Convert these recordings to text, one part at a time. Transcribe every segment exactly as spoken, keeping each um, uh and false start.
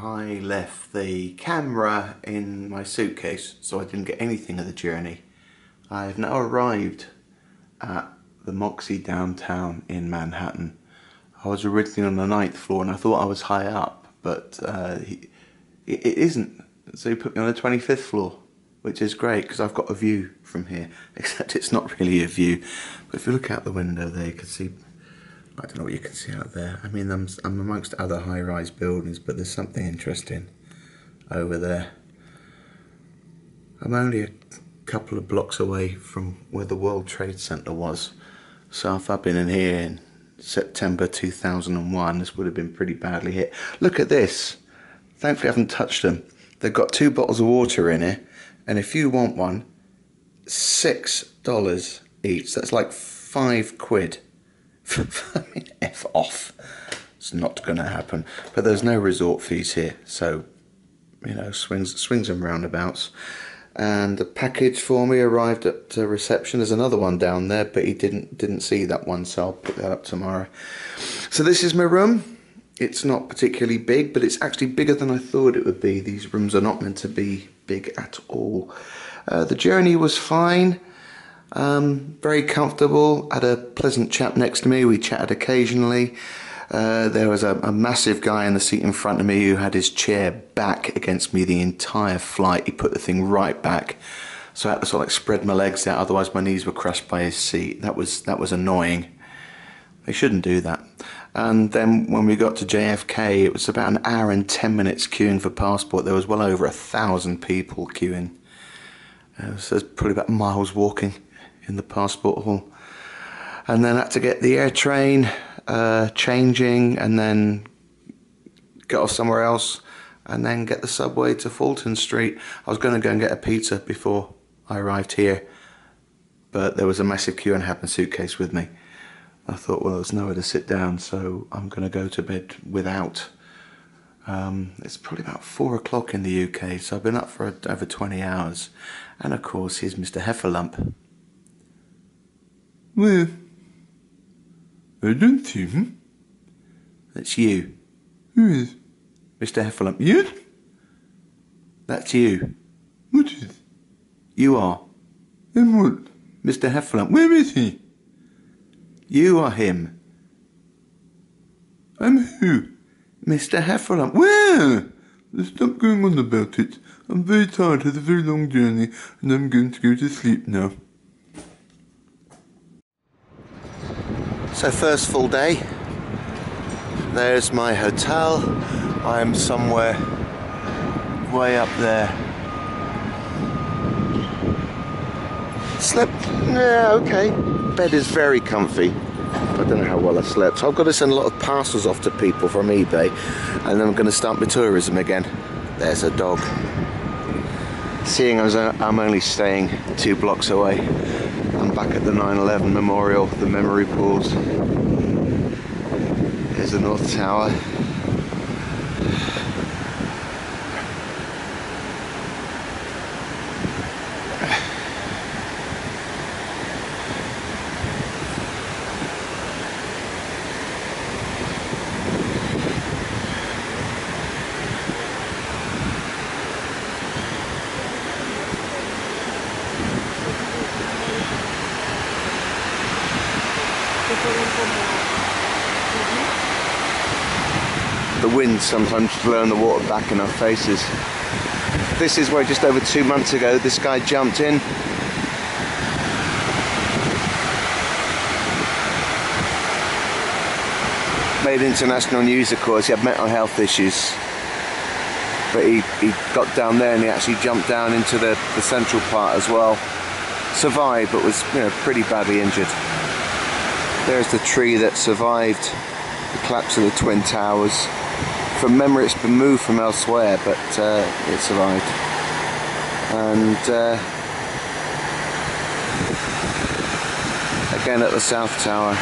I left the camera in my suitcase, so I didn't get anything of the journey. I've now arrived at the Moxie downtown in Manhattan. I was originally on the ninth floor and I thought I was high up, but uh, he, it, it isn't. So he put me on the twenty-fifth floor, which is great because I've got a view from here, except it's not really a view. But if you look out the window there, you can see, I don't know what you can see out there. I mean, I'm, I'm amongst other high-rise buildings, but there's something interesting over there. I'm only a couple of blocks away from where the World Trade Center was. So if I'd been in here in September two thousand one, this would have been pretty badly hit. Look at this. Thankfully I haven't touched them. They've got two bottles of water in here, and if you want one, six dollars each. That's like five quid. I mean, F off. It's not going to happen. But there's no resort fees here, so, you know, swings, swings and roundabouts. And the package for me arrived at uh, reception. There's another one down there, but he didn't didn't see that one, so I'll put that up tomorrow. So this is my room. It's not particularly big, but it's actually bigger than I thought it would be. These rooms are not meant to be big at all. Uh, the journey was fine. Um, very comfortable. Had a pleasant chap next to me. We chatted occasionally. Uh, there was a, a massive guy in the seat in front of me who had his chair back against me the entire flight. He put the thing right back, so I had to sort of like spread my legs out, otherwise my knees were crushed by his seat. That was that was annoying. They shouldn't do that. And then when we got to J F K, it was about an hour and ten minutes queuing for passport. There was well over a thousand people queuing. Uh, so there's probably about miles walking in the passport hall. And then I had to get the air train, uh, changing, and then get off somewhere else, and then get the subway to Fulton Street. I was going to go and get a pizza before I arrived here, but there was a massive queue and I had my suitcase with me. I thought, well, there's nowhere to sit down, so I'm going to go to bed without. Um, it's probably about four o'clock in the U K, so I've been up for over twenty hours. And of course, here's Mister Heffalump. Well, I don't see him. That's you. Who is? Mister Heffalump. You? That's you. What is? You are. And what? Mister Heffalump. Where is he? You are him. I'm who? Mister Heffalump. Where? Stop going on about it. I'm very tired, had a very long journey, and I'm going to go to sleep now. So first full day. There's my hotel. I am somewhere way up there. Slept, yeah, okay. Bed is very comfy. I don't know how well I slept. So I've got to send a lot of parcels off to people from eBay, and then I'm going to start my tourism again. There's a dog. Seeing as I'm only staying two blocks away, I'm back at the nine eleven Memorial, the memory pools. There's the North Tower. The wind sometimes blowing the water back in our faces. This is where just over two months ago this guy jumped in. Made international news, of course. He had mental health issues, but he, he got down there and he actually jumped down into the, the central part as well. Survived, but was, you know, pretty badly injured. There's the tree that survived the collapse of the Twin Towers. From memory, it's been moved from elsewhere, but uh, it survived. And uh, again at the South Tower.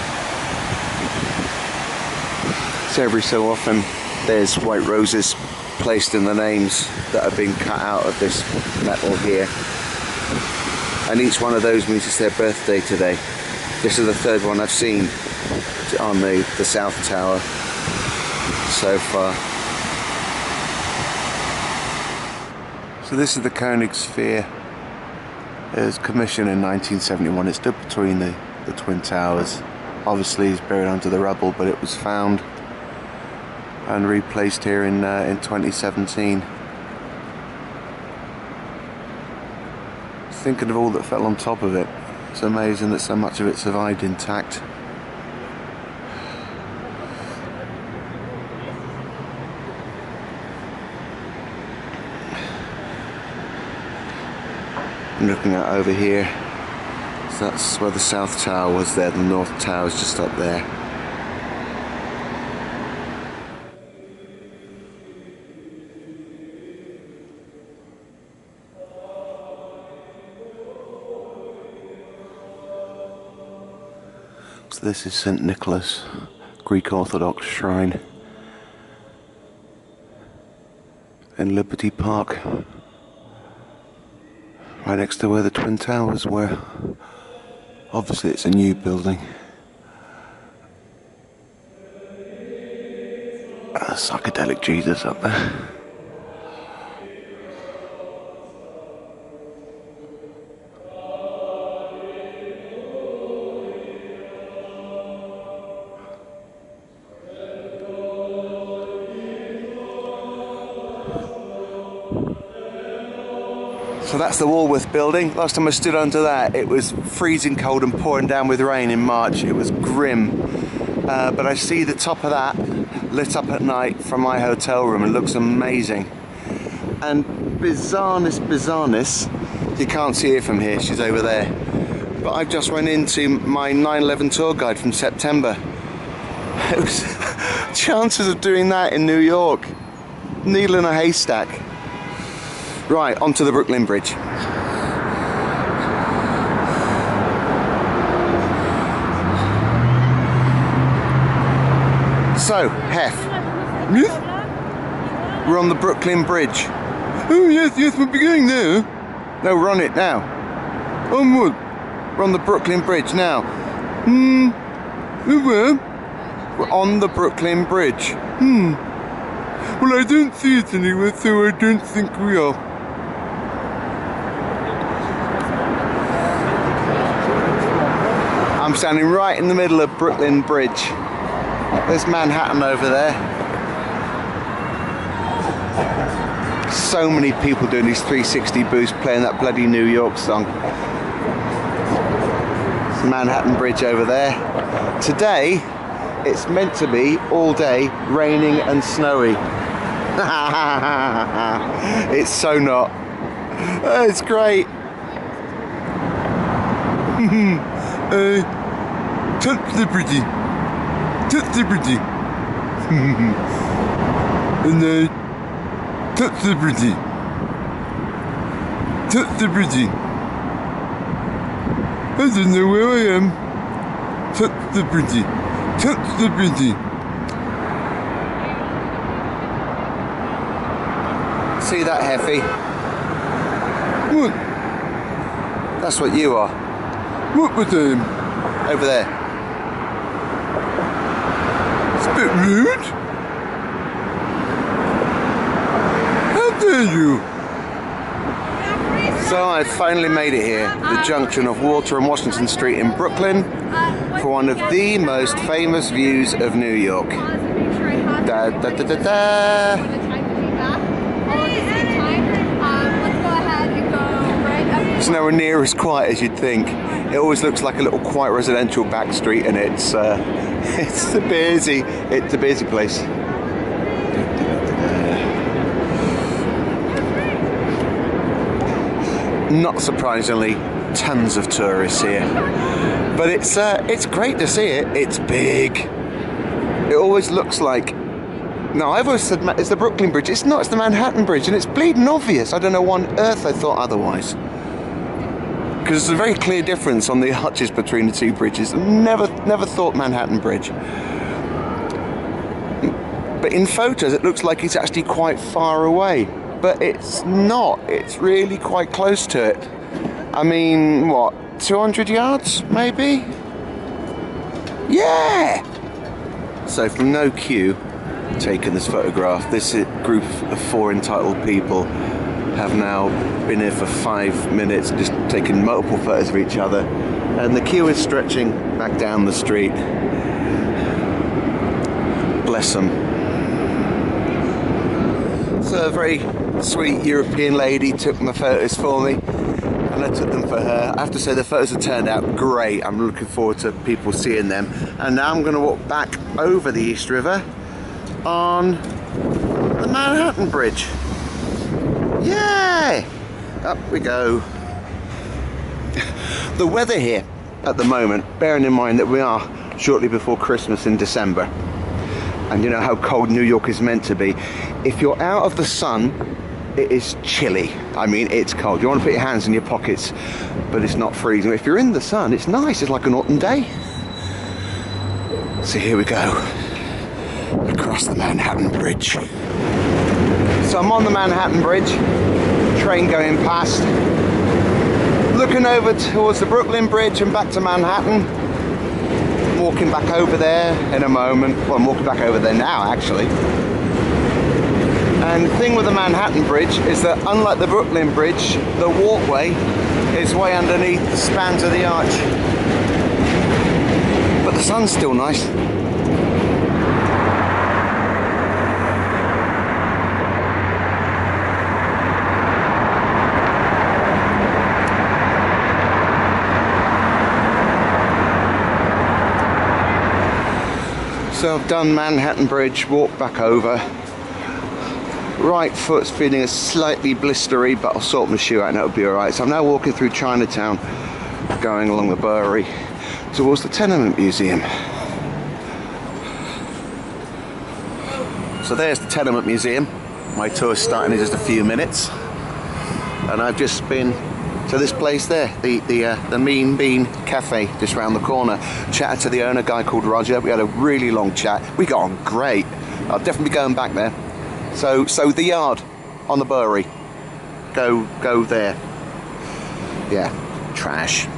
So every so often there's white roses placed in the names that have been cut out of this metal here. And each one of those means it's their birthday today. This is the third one I've seen on the, the South Tower so far. So this is the Koenig Sphere. It was commissioned in nineteen seventy-one. It stood between the, the Twin Towers. Obviously it's buried under the rubble, but it was found and replaced here in, uh, in twenty seventeen. Thinking of all that fell on top of it, it's amazing that so much of it survived intact. I'm looking at over here, so that's where the South Tower was there, the North Tower is just up there. So this is Saint Nicholas, Greek Orthodox shrine in Liberty Park, right next to where the Twin Towers were. Obviously it's a new building. A psychedelic Jesus up there. So that's the Walworth building. Last time I stood under that, it was freezing cold and pouring down with rain in March. It was grim. Uh, but I see the top of that lit up at night from my hotel room. It looks amazing. And bizarreness, bizarreness, you can't see her from here, she's over there. But I've just went into my nine eleven tour guide from September. It was chances of doing that in New York. Needle in a haystack. Right, onto the Brooklyn Bridge. So, Hef. Yes? We're on the Brooklyn Bridge. Oh yes, yes, we'll be going there. No, we're on it now. On what? We're on the Brooklyn Bridge now. Hmm. Where? We're on the Brooklyn Bridge. Hmm. Well, I don't see it anywhere, so I don't think we are. I'm standing right in the middle of Brooklyn Bridge. There's Manhattan over there. So many people doing these three sixty booths playing that bloody New York song. It's Manhattan Bridge over there. Today, it's meant to be all day raining and snowy. It's so not. Oh, it's great. uh, touch the bridge. Touch the bridge. And uh, touch the bridge. Touch the bridge. I don't know where I am. Touch the bridge. Touch the bridge. See that, Heffy? What? That's what you are. What was him? Over there. It's a bit rude. How dare you? So I finally made it here, the junction of Water and Washington Street in Brooklyn, for one of the most famous views of New York. Da da da da da. It's nowhere near as quiet as you'd think. It always looks like a little quiet residential back street, and it's uh, it's a busy, it's a busy place. Not surprisingly, tons of tourists here, but it's uh, it's great to see it. It's big. It always looks like. No, I've always said it's the Brooklyn Bridge. It's not. It's the Manhattan Bridge, and it's bleeding obvious. I don't know why on earth I thought otherwise. Because there's a very clear difference on the arches between the two bridges. Never, never thought Manhattan Bridge. but in photos it looks like it's actually quite far away, but it's not. It's really quite close to it. I mean, what, two hundred yards maybe? Yeah! So from no queue, taken this photograph, this group of four entitled people have now been here for five minutes, just taking multiple photos of each other, and the queue is stretching back down the street. Bless them. So a very sweet European lady took my photos for me, and I took them for her. I have to say the photos have turned out great. I'm looking forward to people seeing them. And now I'm going to walk back over the East River on the Manhattan Bridge. Yay! Up we go. The weather here at the moment, bearing in mind that we are shortly before Christmas in December, and you know how cold New York is meant to be, if you're out of the sun, it is chilly. I mean, it's cold. You want to put your hands in your pockets, but it's not freezing. If you're in the sun, it's nice. It's like an autumn day. So here we go, across the Manhattan Bridge. So I'm on the Manhattan Bridge, train going past, looking over towards the Brooklyn Bridge and back to Manhattan. Walking back over there in a moment. Well, I'm walking back over there now, actually. And the thing with the Manhattan Bridge is that, unlike the Brooklyn Bridge, the walkway is way underneath the spans of the arch. But the sun's still nice. So I've done Manhattan Bridge, walked back over. Right foot's feeling a slightly blistery, but I'll sort my shoe out and it'll be alright. So I'm now walking through Chinatown, going along the Bowery towards the Tenement Museum. So there's the Tenement Museum. My tour's starting in just a few minutes. And I've just been to this place there, the the, uh, the Mean Bean Cafe, just round the corner. Chatted to the owner, a guy called Roger. We had a really long chat. We got on great. I'll definitely be going back there. So, so the Yard on the Bowery. Go, go there. Yeah, trash.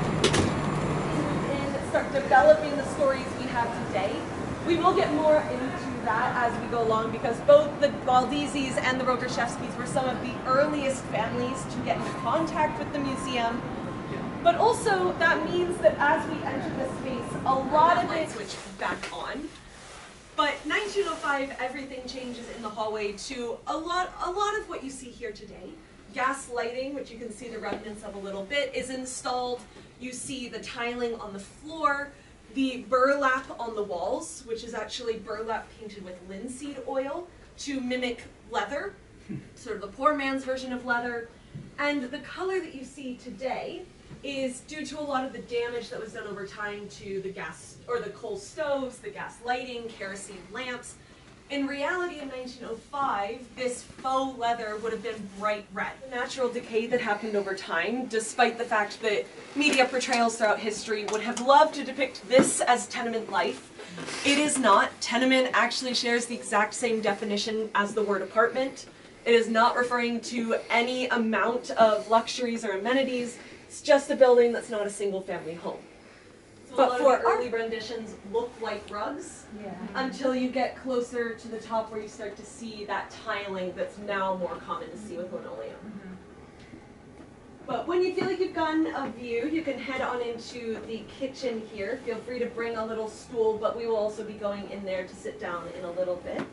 And start developing the stories we have today. We will get more into that as we go along, because both the Valdezis and the Rockerfeller were some of the earliest families to get into contact with the museum. But also that means that as we enter this space, a lot of it switch back on. But nineteen oh five, everything changes in the hallway to a lot, a lot of what you see here today. Gas lighting, which you can see the remnants of a little bit, is installed. You see the tiling on the floor. The burlap on the walls, which is actually burlap painted with linseed oil to mimic leather, sort of the poor man's version of leather. And the color that you see today is due to a lot of the damage that was done over time to the gas, or the coal stoves, the gas lighting, kerosene lamps. In reality, in nineteen oh five, this faux leather would have been bright red. The natural decay that happened over time, despite the fact that media portrayals throughout history would have loved to depict this as tenement life, it is not. Tenement actually shares the exact same definition as the word apartment. It is not referring to any amount of luxuries or amenities. It's just a building that's not a single family home. So but a lot for of the early renditions look like rugs, yeah, until you get closer to the top where you start to see that tiling that's now more common to see with linoleum. Mm-hmm. But when you feel like you've gotten a view, you can head on into the kitchen here. Feel free to bring a little stool, but we will also be going in there to sit down in a little bit.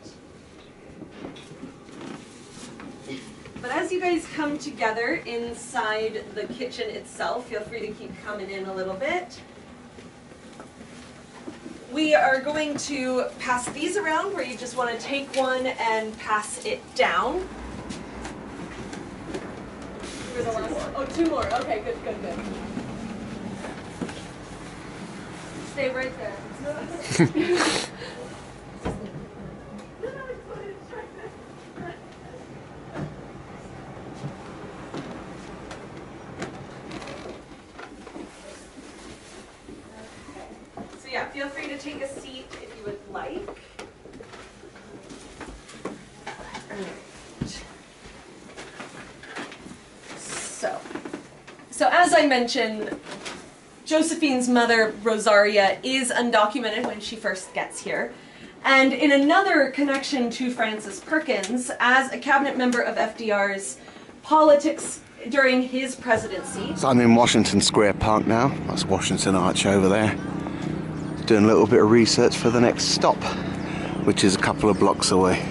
But as you guys come together inside the kitchen itself, feel free to keep coming in a little bit. We are going to pass these around where you just want to take one and pass it down. Two more. Oh, two more. Okay, good, good, good. Stay right there. Yeah, feel free to take a seat if you would like. I mentioned, Josephine's mother, Rosaria, is undocumented when she first gets here. And in another connection to Francis Perkins, as a cabinet member of F D R's politics during his presidency. So I'm in Washington Square Park now. That's Washington Arch over there. Doing a little bit of research for the next stop, which is a couple of blocks away.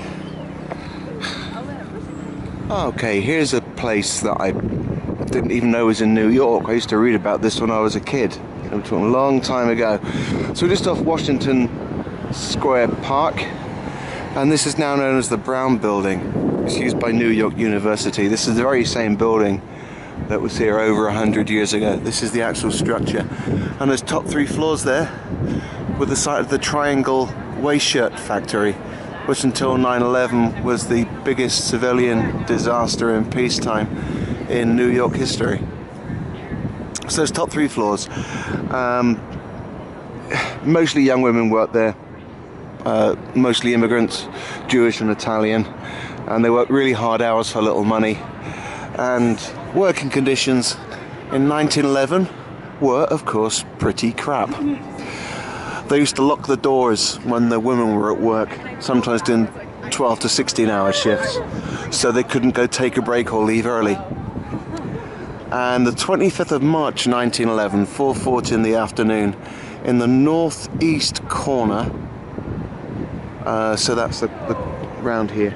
Okay, here's a place that I didn't even know was in New York. I used to read about this when I was a kid, a long time ago. So we're just off Washington Square Park, and this is now known as the Brown Building. It's used by New York University. This is the very same building that was here over a hundred years ago. This is the actual structure, and there's top three floors there with the site of the Triangle Waistshirt factory, which until nine eleven was the biggest civilian disaster in peacetime in New York history. So there's top three floors. Um, mostly young women work there, uh, mostly immigrants, Jewish and Italian, and they work really hard hours for little money. And working conditions in nineteen eleven were, of course, pretty crap. They used to lock the doors when the women were at work, sometimes doing twelve to sixteen hour shifts, so they couldn't go take a break or leave early. And the twenty-fifth of March nineteen eleven, four forty in the afternoon, in the northeast corner, uh, so that's the, the round here,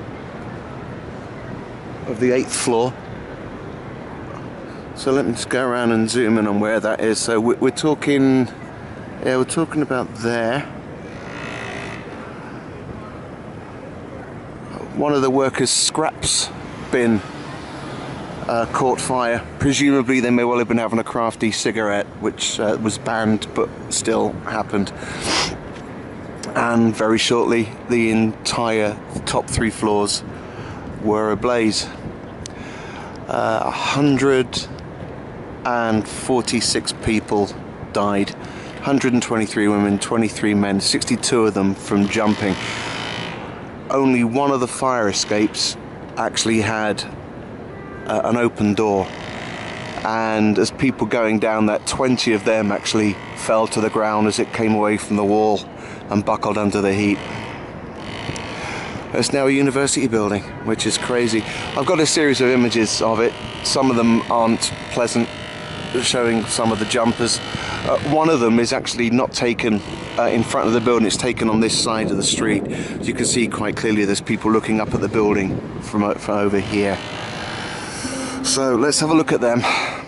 of the eighth floor. So let me just go around and zoom in on where that is. So we're, we're talking, yeah, we're talking about there. One of the workers' scraps bin uh, caught fire. Presumably they may well have been having a crafty cigarette, which uh, was banned but still happened. And very shortly the entire top three floors were ablaze. Uh, one hundred forty-six people died, one hundred twenty-three women, twenty-three men, sixty-two of them from jumping. Only one of the fire escapes actually had uh, an open door, and as people going down that, twenty of them actually fell to the ground as it came away from the wall and buckled under the heat. It's now a university building, which is crazy. I've got a series of images of it. Some of them aren't pleasant, showing some of the jumpers. Uh, one of them is actually not taken uh, in front of the building, it's taken on this side of the street. As you can see quite clearly, there's people looking up at the building from, from over here. So let's have a look at them.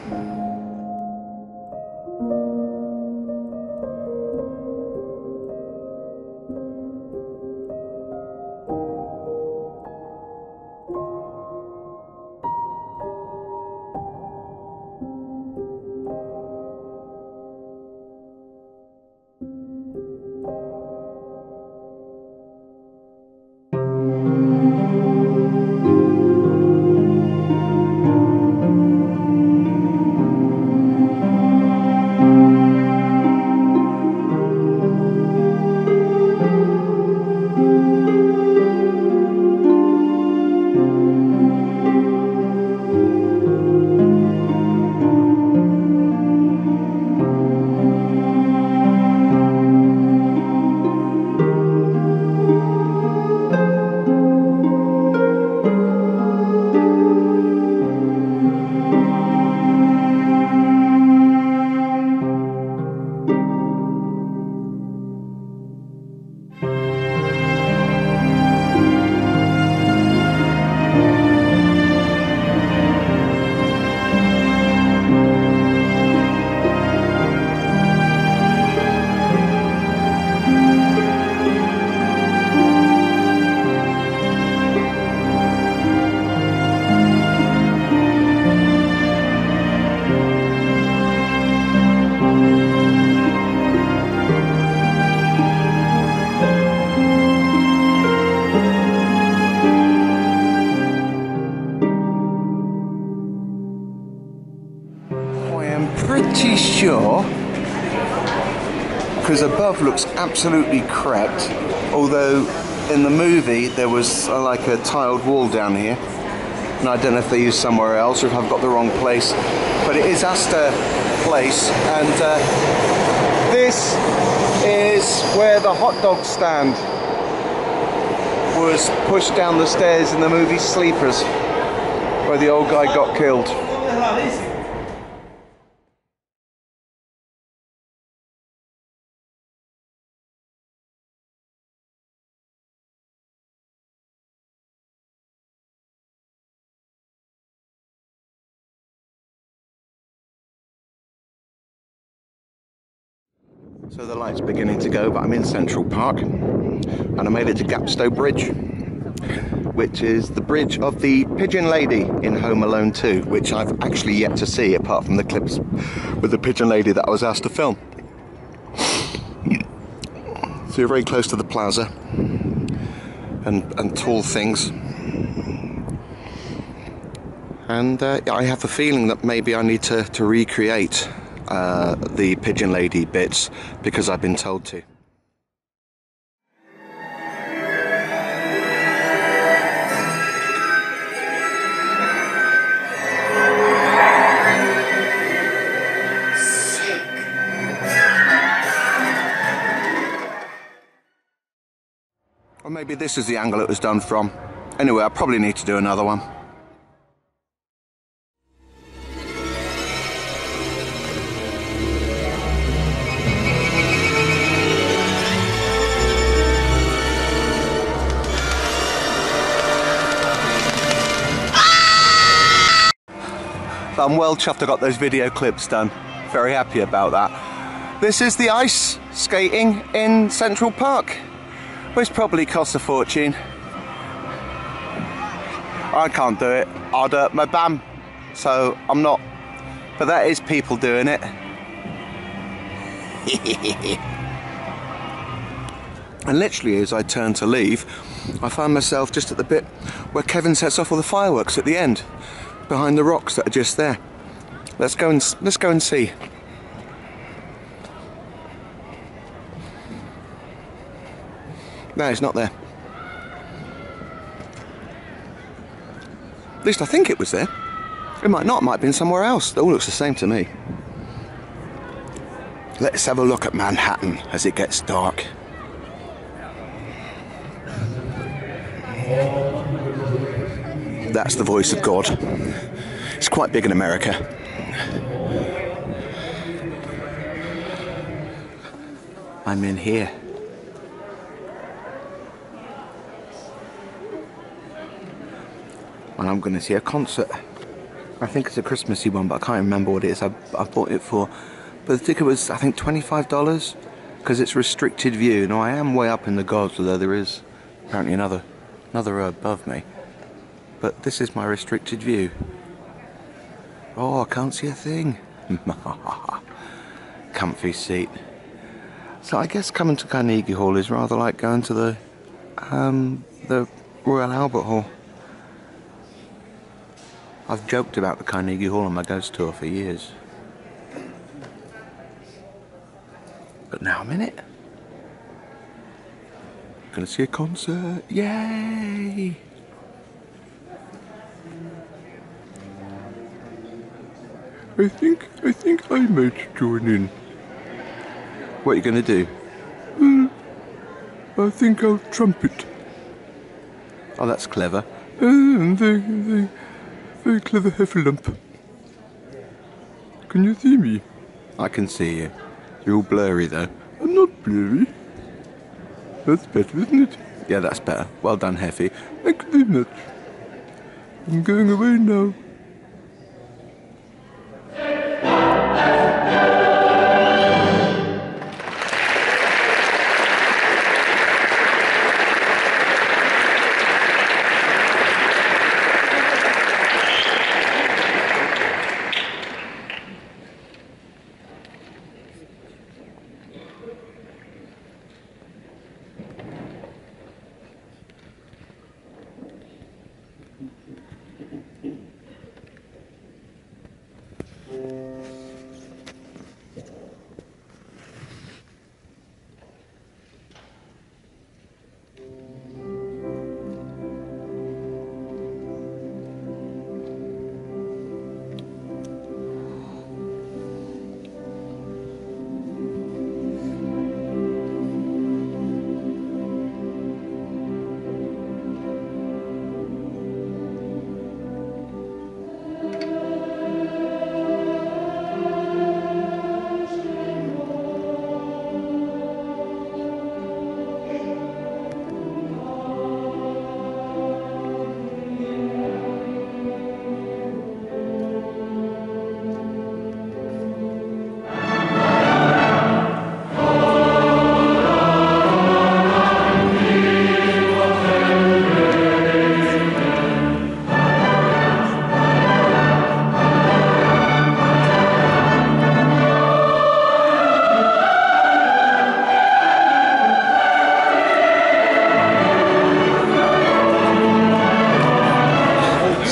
Pretty sure, because above looks absolutely cracked, although in the movie there was uh, like a tiled wall down here, and I don't know if they used somewhere else or if I've got the wrong place, but it is Astor Place, and uh, this is where the hot dog stand was pushed down the stairs in the movie Sleepers, where the old guy got killed. So the light's beginning to go, but I'm in Central Park, and I made it to Gapstow Bridge, which is the bridge of the Pigeon Lady in Home Alone two, which I've actually yet to see, apart from the clips with the Pigeon Lady that I was asked to film. So you're very close to the plaza and, and tall things. And uh, I have a feeling that maybe I need to, to recreate Uh, the Pigeon Lady bits, because I've been told to. Sick. Or maybe this is the angle it was done from. Anyway, I probably need to do another one. I'm well chuffed I got those video clips done. Very happy about that. This is the ice skating in Central Park, which probably costs a fortune. I can't do it. I'd hurt my bum, so I'm not. But that is people doing it. And literally as I turned to leave, I found myself just at the bit where Kevin sets off all the fireworks at the end, behind the rocks that are just there. Let's go and let's go and see. No, it's not there. At least I think it was there. It might not, it might have been somewhere else. It all looks the same to me. Let's have a look at Manhattan as it gets dark. That's the voice of God. It's quite big in America. I'm in here. And I'm going to see a concert. I think it's a Christmassy one, but I can't remember what it is I, I bought it for. But the ticket was, I think, twenty-five dollars, because it's restricted view. Now, I am way up in the gods, although there is apparently another, another row above me. But this is my restricted view. Oh, I can't see a thing. Comfy seat. So I guess coming to Carnegie Hall is rather like going to the um, the Royal Albert Hall. I've joked about the Carnegie Hall on my ghost tour for years. But now I'm in it. Gonna see a concert. Yay! I think, I think I might join in. What are you going to do? Well, I think I'll trumpet. Oh, that's clever. Uh, very, very, very clever heffalump. Can you see me? I can see you. You're all blurry though. I'm not blurry. That's better, isn't it? Yeah, that's better. Well done, Heffy. Thank you very much. I'm going away now.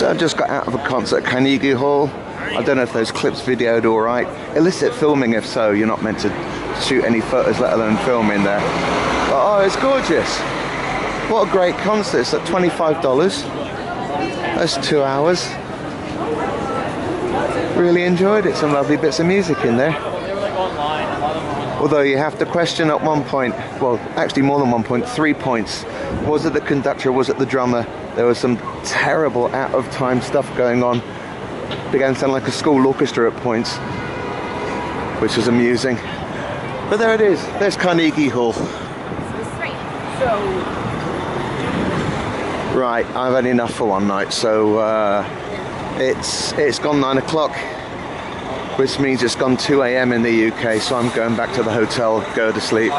So I just got out of a concert at Carnegie Hall. I don't know if those clips videoed all right. Illicit filming, if so. You're not meant to shoot any photos, let alone film in there. But, oh, it's gorgeous. What a great concert. It's at twenty-five dollars. That's two hours. Really enjoyed it. Some lovely bits of music in there. Although you have to question at one point, well, actually more than one point, three points. Was it the conductor? Was it the drummer? There was some terrible out-of-time stuff going on. Began to sound like a school orchestra at points, which was amusing. But there it is. There's Carnegie Hall. Right, I've had enough for one night, so uh, it's it's gone nine o'clock, which means it's gone two A M in the U K. So I'm going back to the hotel, go to sleep.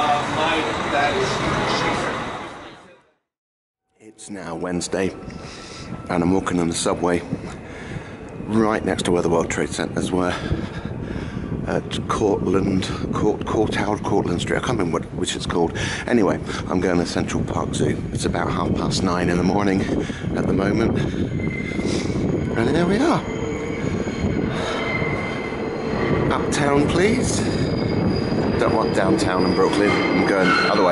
It's now Wednesday, and I'm walking on the subway right next to where the World Trade Centers were, at Cortland, Court, Courtauld, Cortland Street. I can't remember what, which it's called. Anyway, I'm going to Central Park Zoo. It's about half past nine in the morning at the moment, and there we are. Uptown, please. Don't want downtown in Brooklyn. I'm going the other way.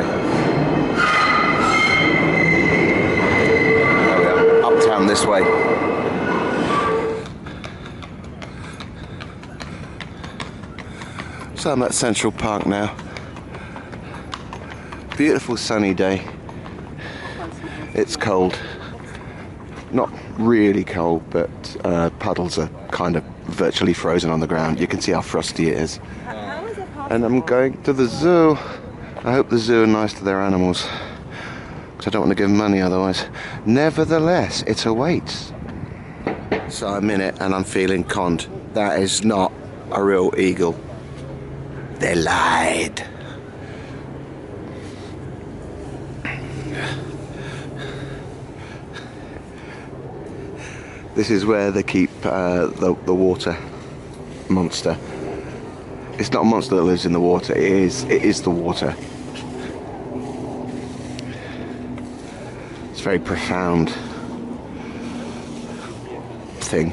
There we are. Uptown this way. So I'm at Central Park now. Beautiful sunny day. It's cold. Not really cold, but uh, puddles are kind of virtually frozen on the ground. You can see how frosty it is. And I'm going to the zoo. I hope the zoo are nice to their animals, because I don't want to give them money otherwise. Nevertheless, it's a wait. So I'm in it and I'm feeling conned. That is not a real eagle. They lied. This is where they keep uh, the, the water monster. It's not a monster that lives in the water, it is, it is the water. It's a very profound thing.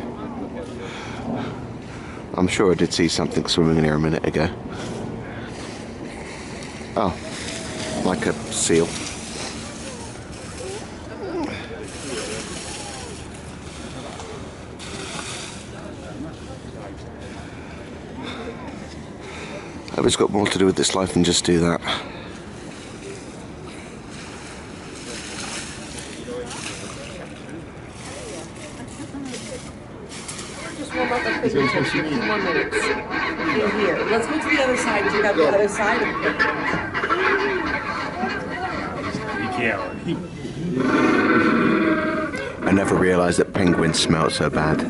I'm sure I did see something swimming in here a minute ago. Oh, like a seal. I hope it's got more to do with this life than just do that. Just warm up a quick picture. Two more minutes. In here. Let's go to the other side. Check out the other side of the picture. I never realised that penguins smelled so bad.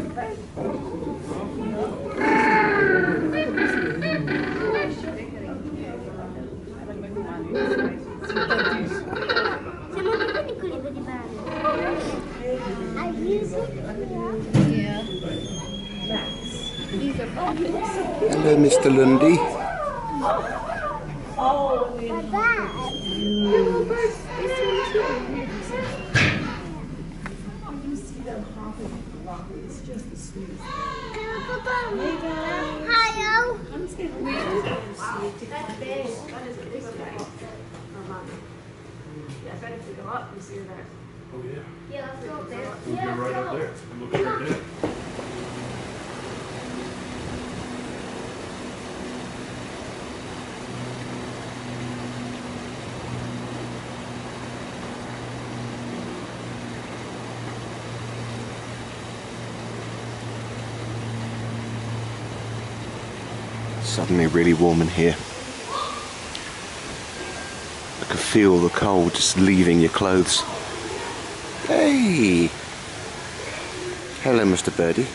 Hello, Mister Lundy. Oh, it's just the sweetest. Hi, I'm just gonna wait. That's big. That is a big one. Yeah, I bet if we go up, we see her there. Oh, yeah. Yeah, let's go up there. We'll Yeah, go right up there. And look straight there. Suddenly really warm in here. I can feel the cold just leaving your clothes. Hey! Hello, Mister Birdie.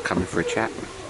coming for a chat.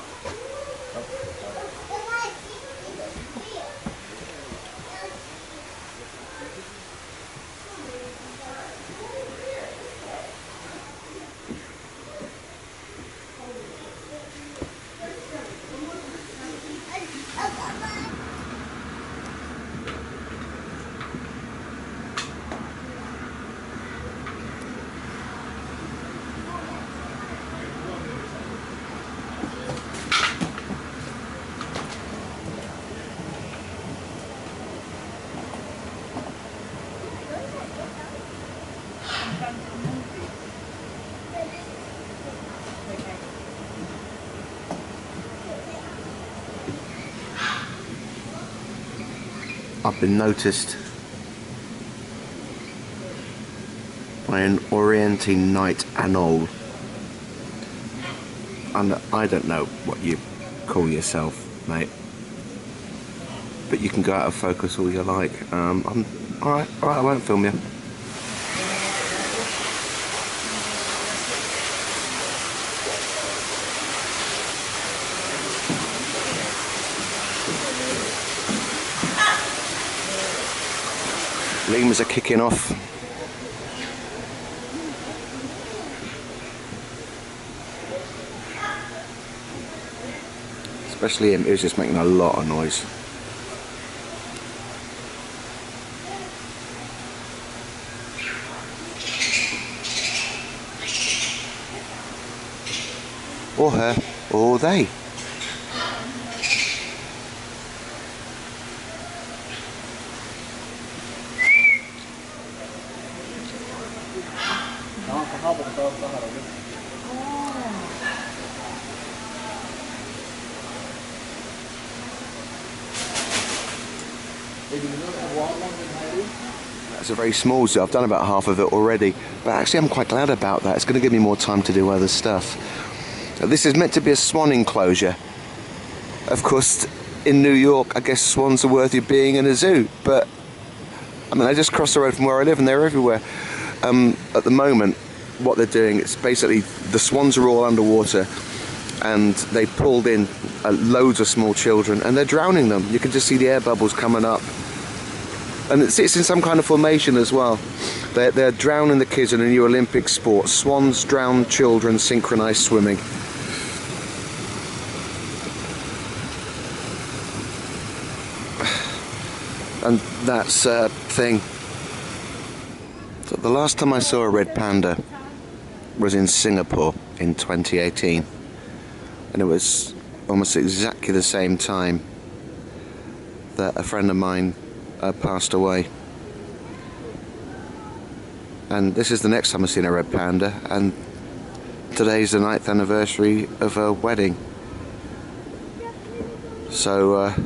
I've been noticed by an orienting night owl, and I don't know what you call yourself, mate, but you can go out of focus all you like. Um, I'm alright, alright, I won't film you. Lemurs are kicking off. Especially him, he was just making a lot of noise. Or her, or they. That's a very small zoo. I've done about half of it already, but actually I'm quite glad about that. It's going to give me more time to do other stuff. This is meant to be a swan enclosure. Of course, in New York, I guess swans are worthy of being in a zoo, but I mean, I just crossed the road from where I live and they're everywhere. Um, at the moment, what they're doing, it's basically the swans are all underwater and they pulled in uh, loads of small children and they're drowning them. You can just see the air bubbles coming up. And it's, it's in some kind of formation as well. They're, they're drowning the kids in a new Olympic sport. Swans drown children, synchronized swimming. And that's a thing. So the last time I saw a red panda was in Singapore in twenty eighteen. And it was almost exactly the same time that a friend of mine uh, passed away. And this is the next time I've seen a red panda, and today's the ninth anniversary of a wedding. So, uh,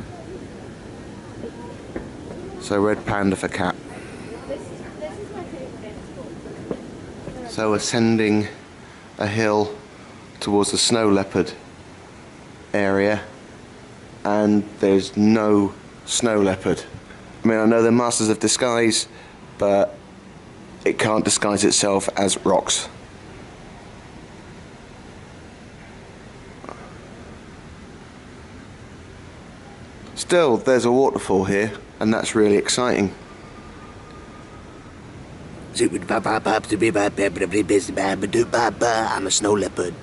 so red panda for cat. So ascending a hill towards the snow leopard area, and there's no snow leopard. I mean, I know they're masters of disguise, but it can't disguise itself as rocks. Still, there's a waterfall here, and that's really exciting. I'm a snow leopard.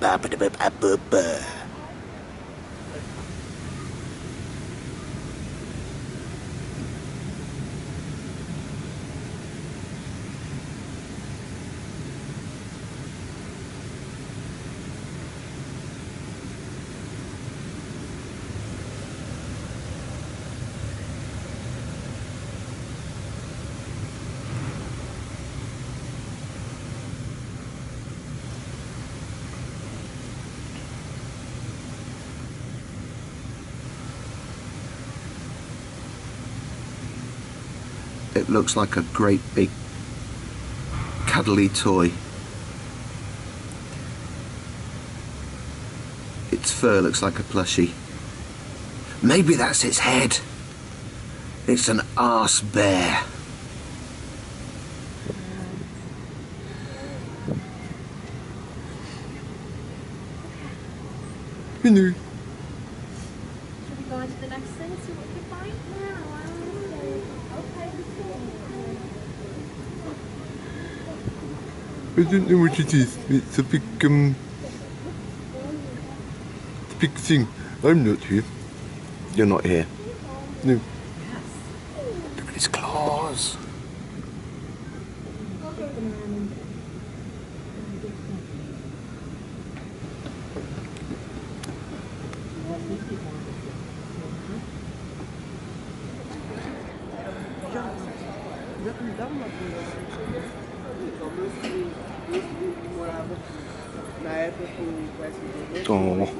It looks like a great big cuddly toy. Its fur looks like a plushie. Maybe that's its head. It's an arse bear. Hello. Should we go on to the next thing and see what we can find? I don't know what it is. It's a big, um... It's a big thing. I'm not here. You're not here? No. Yes. Look at his claws. Oh.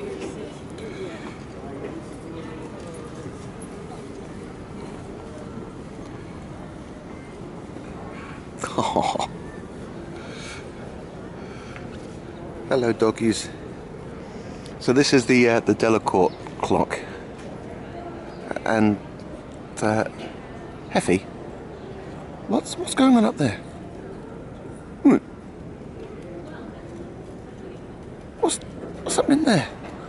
Oh. Hello, doggies. So this is the uh, the Delacourt clock, and uh, Heffy, what's what's going on up there? Hmm. What's what's happening there?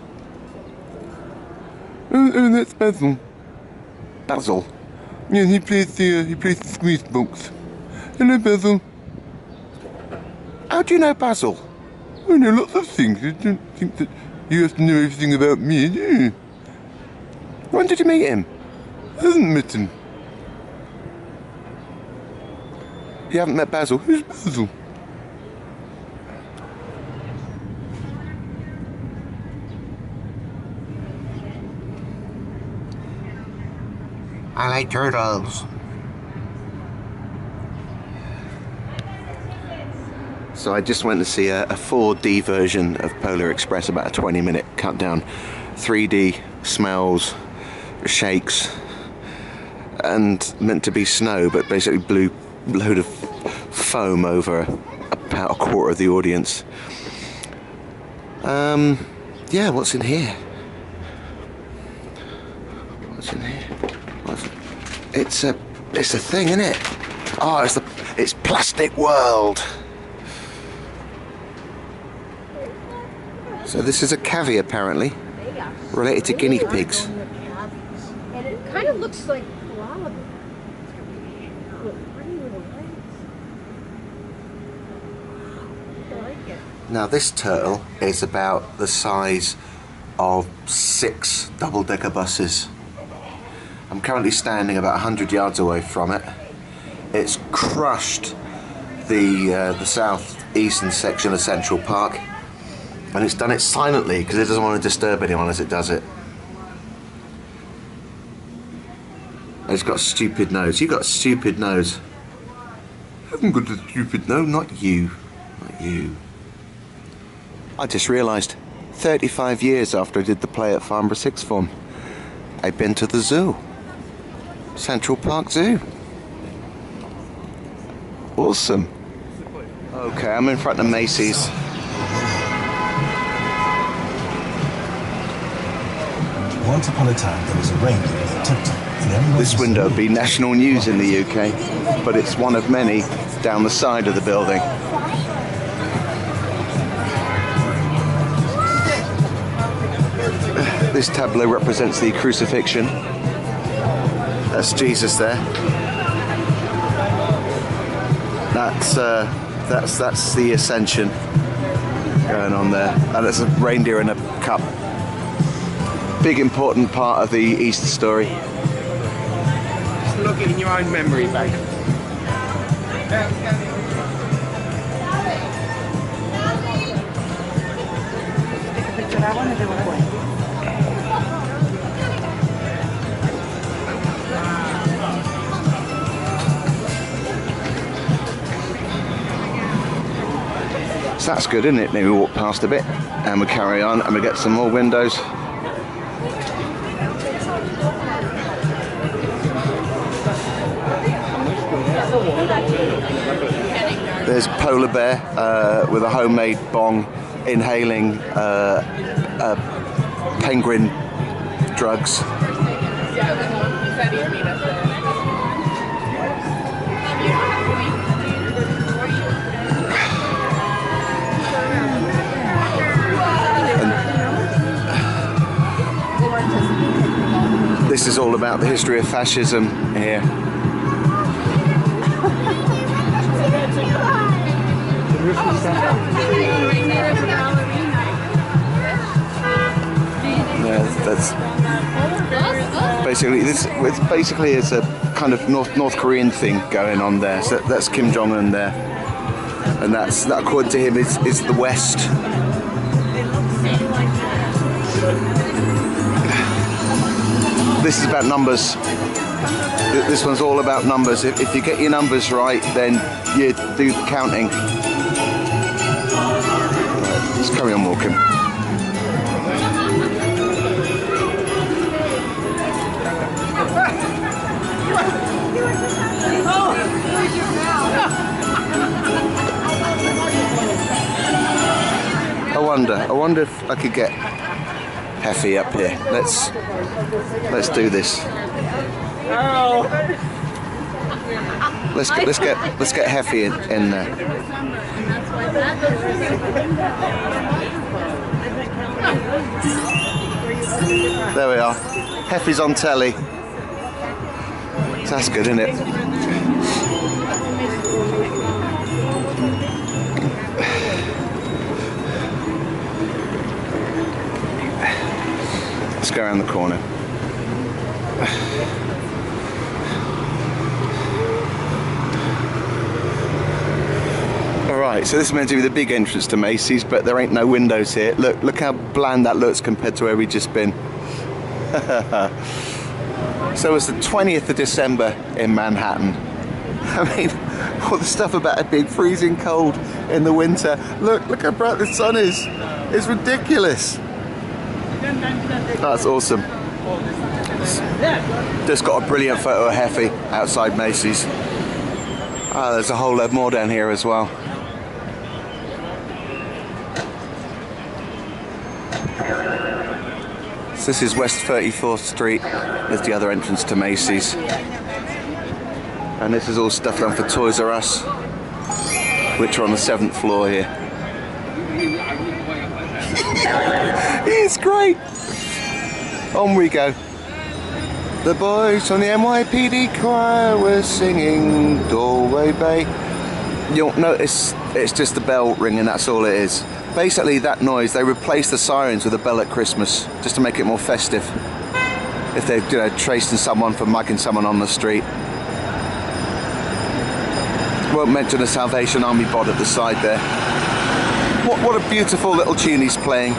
Oh, oh, that's Basil. Basil. Yeah, he plays the uh, he plays the squeeze box. Hello, Basil. How do you know Basil? I know lots of things. I don't think that you have to know everything about me, do you? When did you meet him? I haven't met him. You haven't met Basil? Who's Basil? I like turtles. So I just went to see a, a four D version of Polar Express, about a twenty minute cut down. three D, smells, shakes, and meant to be snow, but basically blew a load of foam over about a quarter of the audience. Um, yeah, what's in here? What's in here? What's, it's a, it's a thing, isn't it? Oh, it's the, it's Plastic World. So this is a cavie, apparently, related to guinea pigs. And it kind of looks like lava. I like it. Now this turtle is about the size of six double-decker buses. I'm currently standing about one hundred yards away from it. It's crushed the, uh, the southeastern section of Central Park. And it's done it silently because it doesn't want to disturb anyone as it does it. And it's got a stupid nose. You've got a stupid nose. I haven't got a stupid nose, not you. Not you. I just realised, thirty-five years after I did the play at Farnborough Sixth Form, I've been to the zoo. Central Park Zoo. Awesome. Okay, I'm in front of Macy's. Once upon a time, there was a reindeer named Tipton. This window would be national news in the U K, but it's one of many down the side of the building. This tableau represents the crucifixion. That's Jesus there. That's uh, that's that's the Ascension going on there, and it's a reindeer in a cup. Big important part of the Easter story. Just look it in your own memory bank. So that's good, isn't it? Then we walk past a bit and we carry on and we get some more windows. There's a polar bear uh, with a homemade bong inhaling uh, uh, penguin drugs. And about the history of fascism here. Yeah, that's basically this. It's basically it's a kind of North North Korean thing going on there. So that's Kim Jong-un there, and that's that according to him is is the West. This is about numbers. This one's all about numbers. If, if you get your numbers right, then you do the counting. Right, let's carry on walking. I wonder. I wonder if I could get Heffy up here. Let's let's do this. Let's get let's get let's get Heffy in, in there. There we are. Heffy's on telly. That's good, isn't it? Let's go around the corner. Alright, so this is meant to be the big entrance to Macy's, but there ain't no windows here. Look, look how bland that looks compared to where we've just been. So it's the twentieth of December in Manhattan. I mean, all the stuff about it being freezing cold in the winter. Look, look how bright the sun is. It's ridiculous. That's awesome. Just got a brilliant photo of Heffy outside Macy's. Ah, there's a whole lot more down here as well. So this is West thirty-fourth Street. There's the other entrance to Macy's. And this is all stuff done for Toys R Us, which are on the seventh floor here. It's great! On we go. The boys from the N Y P D choir were singing Doorway Bay. You'll notice it's just the bell ringing, that's all it is. Basically that noise, they replaced the sirens with a bell at Christmas just to make it more festive. If they're, you know, tracing someone for mugging someone on the street. Won't mention the Salvation Army bod at the side there. What, what a beautiful little tune he's playing.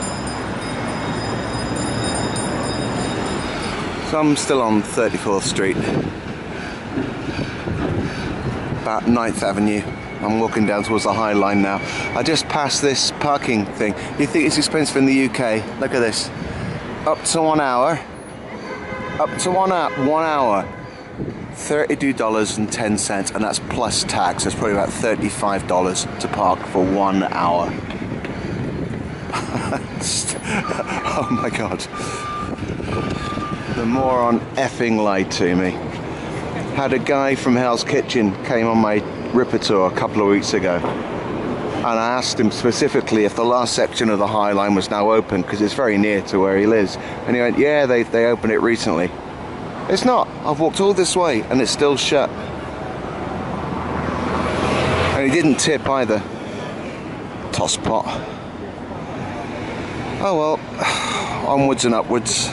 So I'm still on thirty-fourth Street, about ninth Avenue. I'm walking down towards the High Line now. I just passed this parking thing. You think it's expensive in the U K? Look at this. Up to one hour. Up to one hour. One hour. thirty-two dollars and ten cents, and that's plus tax. That's probably about thirty-five dollars to park for one hour. Oh my god. The moron effing lied to me. Had a guy from Hell's Kitchen came on my Ripper tour a couple of weeks ago, and I asked him specifically if the last section of the High Line was now open because it's very near to where he lives, and he went, yeah, they, they opened it recently. It's not. I've walked all this way and it's still shut. And he didn't tip either. Tosspot. Oh well, onwards and upwards.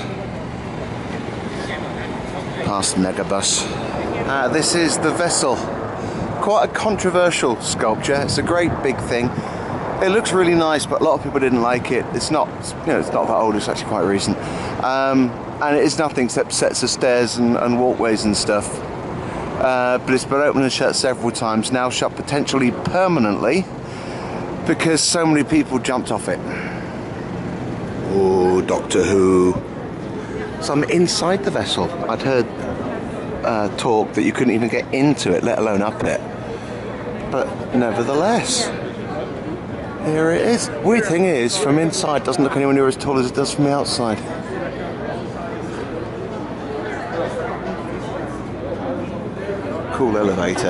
Past Megabus. Uh, this is the vessel. Quite a controversial sculpture. It's a great big thing. It looks really nice, but a lot of people didn't like it. It's not, you know, it's not that old. It's actually quite recent, um, and it is nothing except sets of stairs and, and walkways and stuff. Uh, but it's been open and shut several times. Now shut potentially permanently because so many people jumped off it. Oh, Doctor Who. So I'm inside the vessel. I'd heard uh, talk that you couldn't even get into it, let alone up it. But nevertheless, here it is. Weird thing is, from inside, it doesn't look anywhere near as tall as it does from the outside. Cool elevator.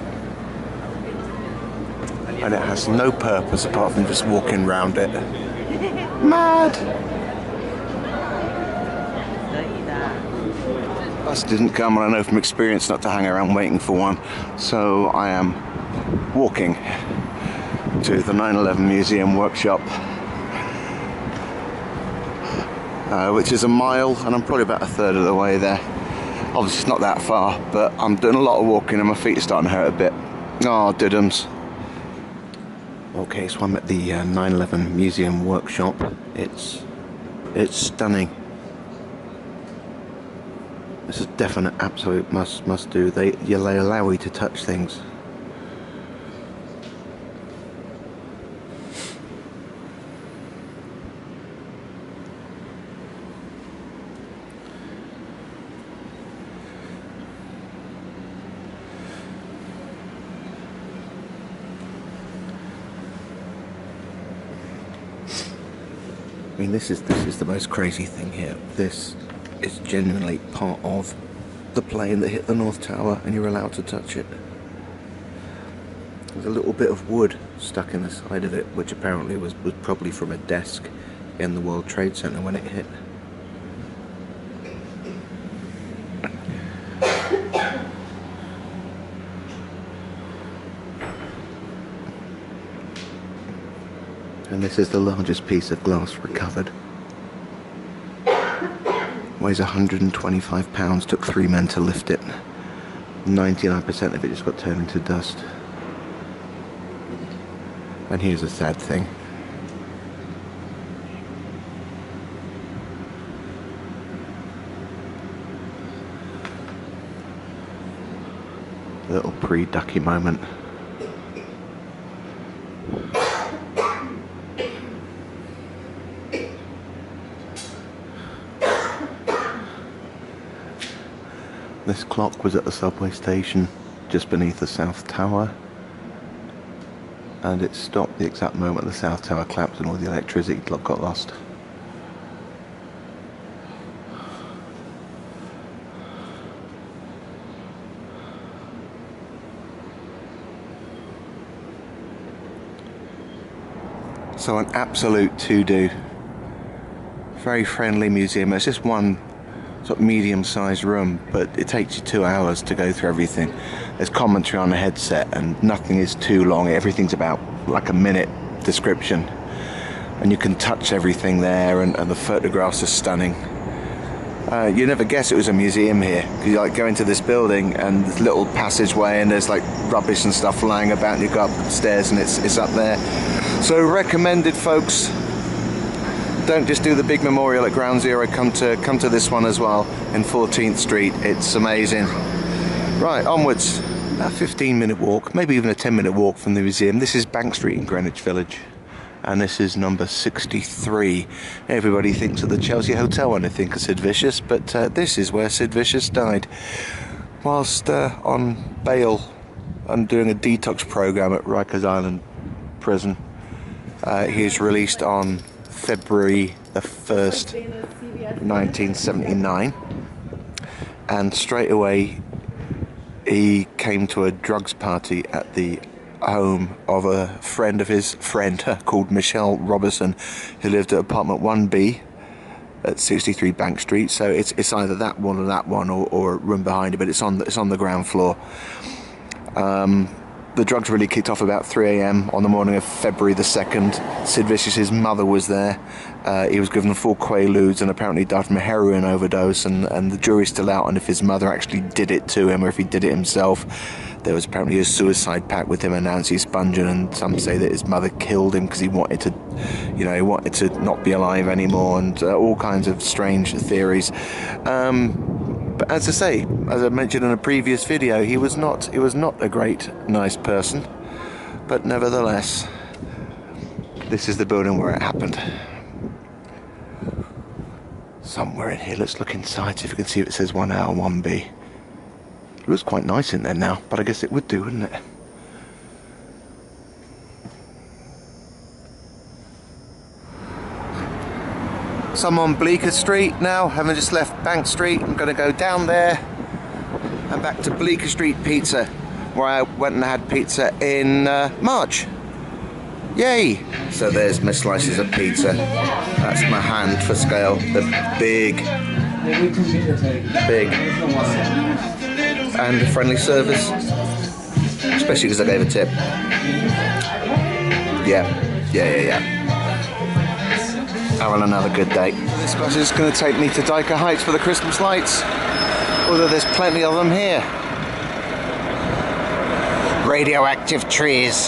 And it has no purpose apart from just walking round it. Mad! Bus didn't come, and I know from experience not to hang around waiting for one, so I am walking to the nine eleven Museum workshop, uh, which is a mile, and I'm probably about a third of the way there. Obviously it's not that far, but I'm doing a lot of walking and my feet are starting to hurt a bit. Oh, diddums. Okay, so I'm at the uh, nine eleven Museum workshop. It's it's stunning. This is definite absolute must must do. They they allow you to touch things. I mean, this is this is the most crazy thing here. This is genuinely part of the plane that hit the North Tower, and you're allowed to touch it. There's a little bit of wood stuck in the side of it, which apparently was, was probably from a desk in the World Trade Center when it hit. And this is the largest piece of glass recovered. Weighs one hundred twenty-five pounds, took three men to lift it. ninety-nine percent of it just got turned into dust. And here's a sad thing. A little pre-ducky moment. This clock was at the subway station just beneath the South Tower, and it stopped the exact moment the South Tower collapsed and all the electricity got lost. So an absolute to-do. Very friendly museum. It's just one sort of medium-sized room, but it takes you two hours to go through everything. There's commentary on the headset, and nothing is too long. Everything's about like a minute description, and you can touch everything there, and, and the photographs are stunning. Uh, you never guess it was a museum here. You like go into this building and this little passageway, and there's like rubbish and stuff lying about, and you go up the stairs and it's it's up there. So recommended, folks. Don't just do the big memorial at Ground Zero, come to come to this one as well in fourteenth street. It's amazing. Right, onwards. A fifteen minute walk, maybe even a ten minute walk from the museum. This is Bank Street in Greenwich Village, and this is number sixty-three. Everybody thinks of the Chelsea Hotel when they think of Sid Vicious, but uh, this is where Sid Vicious died. Whilst uh, on bail and doing a detox program at Rikers Island Prison, uh, he was released on February the first, nineteen seventy-nine, and straight away he came to a drugs party at the home of a friend of his friend called Michelle Robertson, who lived at apartment one B at sixty-three Bank Street. So it's it's either that one or that one, or, or a room behind it, but it's on the, it's on the ground floor. Um, The drugs really kicked off about three A M on the morning of February the second. Sid Vicious's mother was there. Uh, he was given four Quaaludes and apparently died from a heroin overdose, and, and the jury's still out on if his mother actually did it to him or if he did it himself. There was apparently a suicide pact with him and Nancy Spungen, and some say that his mother killed him because he wanted to, you know, he wanted to not be alive anymore, and uh, all kinds of strange theories. Um, But as I say, as I mentioned in a previous video, he was not he was not a great, nice person. But nevertheless, this is the building where it happened. Somewhere in here, let's look inside, see if we can see if it says one A or one B. It looks quite nice in there now, but I guess it would do, wouldn't it? So I'm on Bleecker Street now, having just left Bank Street. I'm going to go down there and back to Bleecker Street Pizza, where I went and had pizza in uh, March. Yay! So there's my slices of pizza. That's my hand for scale. They're big. Big. And a friendly service. Especially because I gave a tip. Yeah. Yeah, yeah, yeah. Having another good day. This bus is going to take me to Dyker Heights for the Christmas lights. Although there's plenty of them here. Radioactive trees.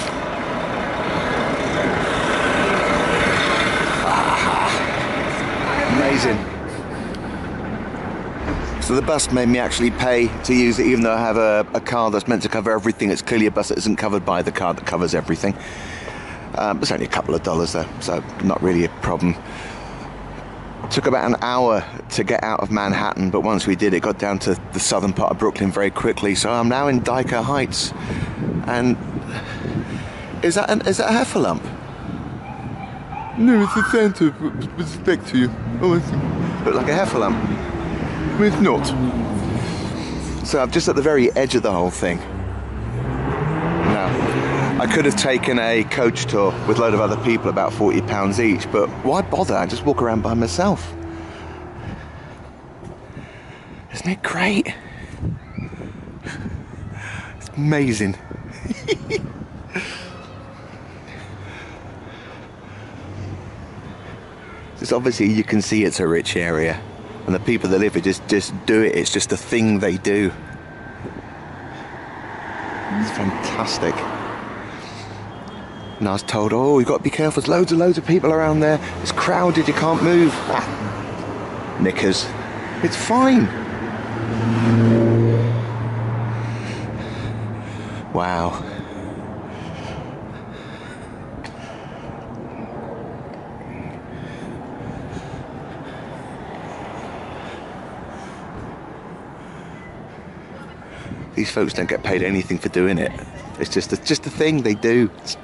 Amazing. So the bus made me actually pay to use it, even though I have a, a car that's meant to cover everything. It's clearly a bus that isn't covered by the car that covers everything. Um, it's only a couple of dollars though, so not really a problem. It took about an hour to get out of Manhattan, but once we did, it got down to the southern part of Brooklyn very quickly. So I'm now in Dyker Heights, and is that an, is that a heffalump? No, it's a Santa, with respect to you. Oh, it's Look like a heffalump. well, it's not. So I'm just at the very edge of the whole thing. Now, I could have taken a coach tour with a load of other people, about forty pounds each, but why bother? I just walk around by myself. Isn't it great? It's amazing. It's obviously, you can see it's a rich area, and the people that live here just, just do it. It's just a thing they do. It's fantastic. And I was told, oh, you've got to be careful, there's loads and loads of people around there. It's crowded, you can't move. Ah, knickers. It's fine. Wow. These folks don't get paid anything for doing it. It's just a, just a thing they do. It's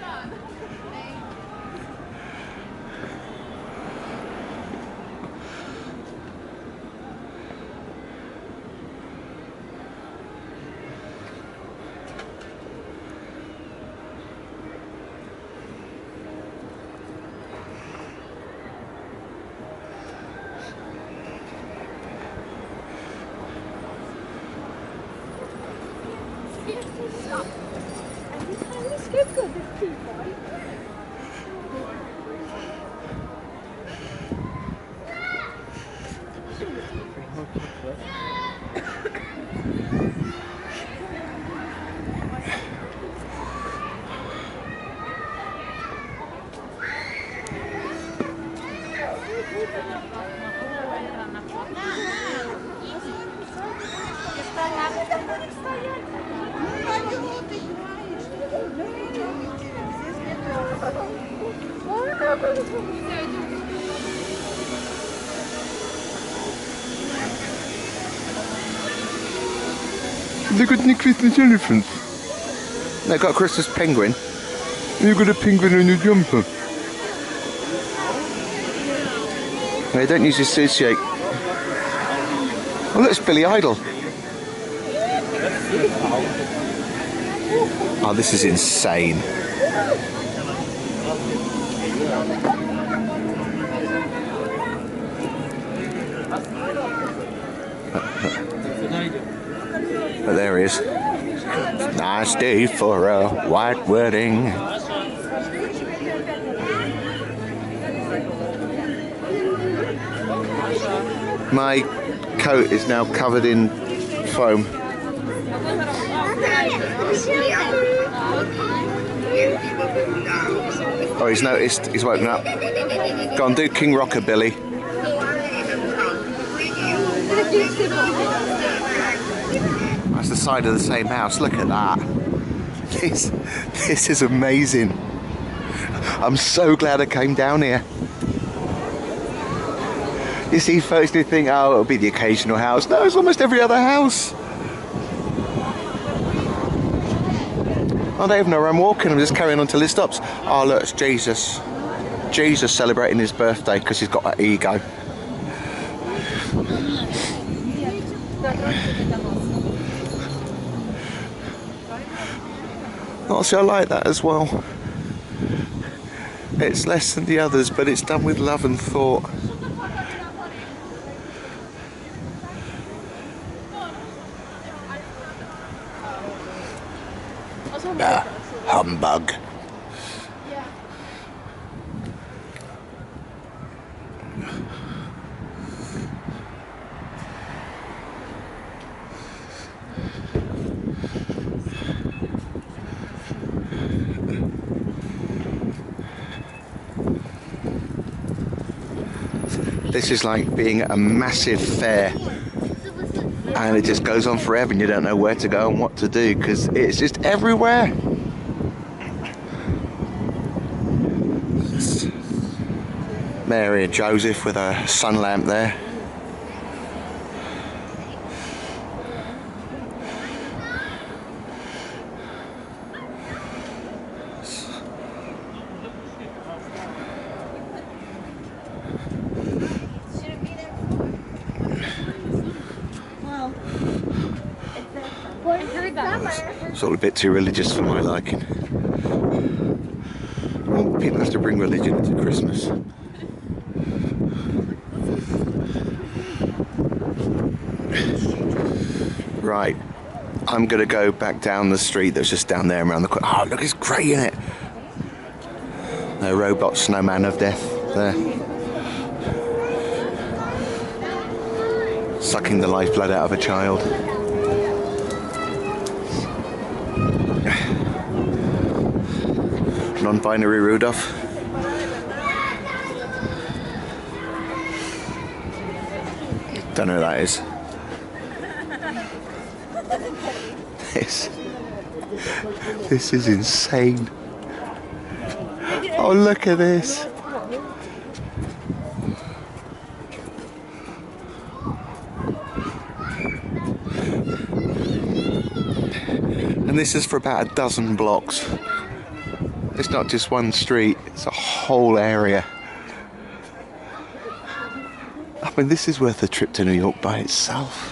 They got any Christmas elephants? They've got a Christmas penguin. You got a penguin on your jumper. They don't usually associate. Oh, look, it's Billy Idol. Oh, this is insane. But there he is. Nice day for a white wedding. My coat is now covered in foam. Oh, he's noticed. He's woken up. Go on, do King Rockerbilly. That's the side of the same house. Look at that. This, this is amazing. I'm so glad I came down here. You see folks who think, oh, it'll be the occasional house. No, it's almost every other house. I don't even know where I'm walking. I'm just carrying on till it stops. Oh, look, it's Jesus. Jesus celebrating his birthday because he's got that ego. Oh, see, I like that as well. It's less than the others, but it's done with love and thought. Ah, humbug. This is like being at a massive fair, and it just goes on forever and you don't know where to go and what to do because it's just everywhere. Mary and Joseph with a sun lamp there. It's all a bit too religious for my liking. Well, people have to bring religion into Christmas. Right, I'm going to go back down the street that's just down there around the corner. Oh, look, it's great, isn't it? The robot snowman of death there. Sucking the lifeblood out of a child. Non-binary Rudolph. Don't know who that is. This, this is insane. Oh, look at this. And this is for about a dozen blocks. It's not just one street, it's a whole area. I mean, this is worth a trip to New York by itself.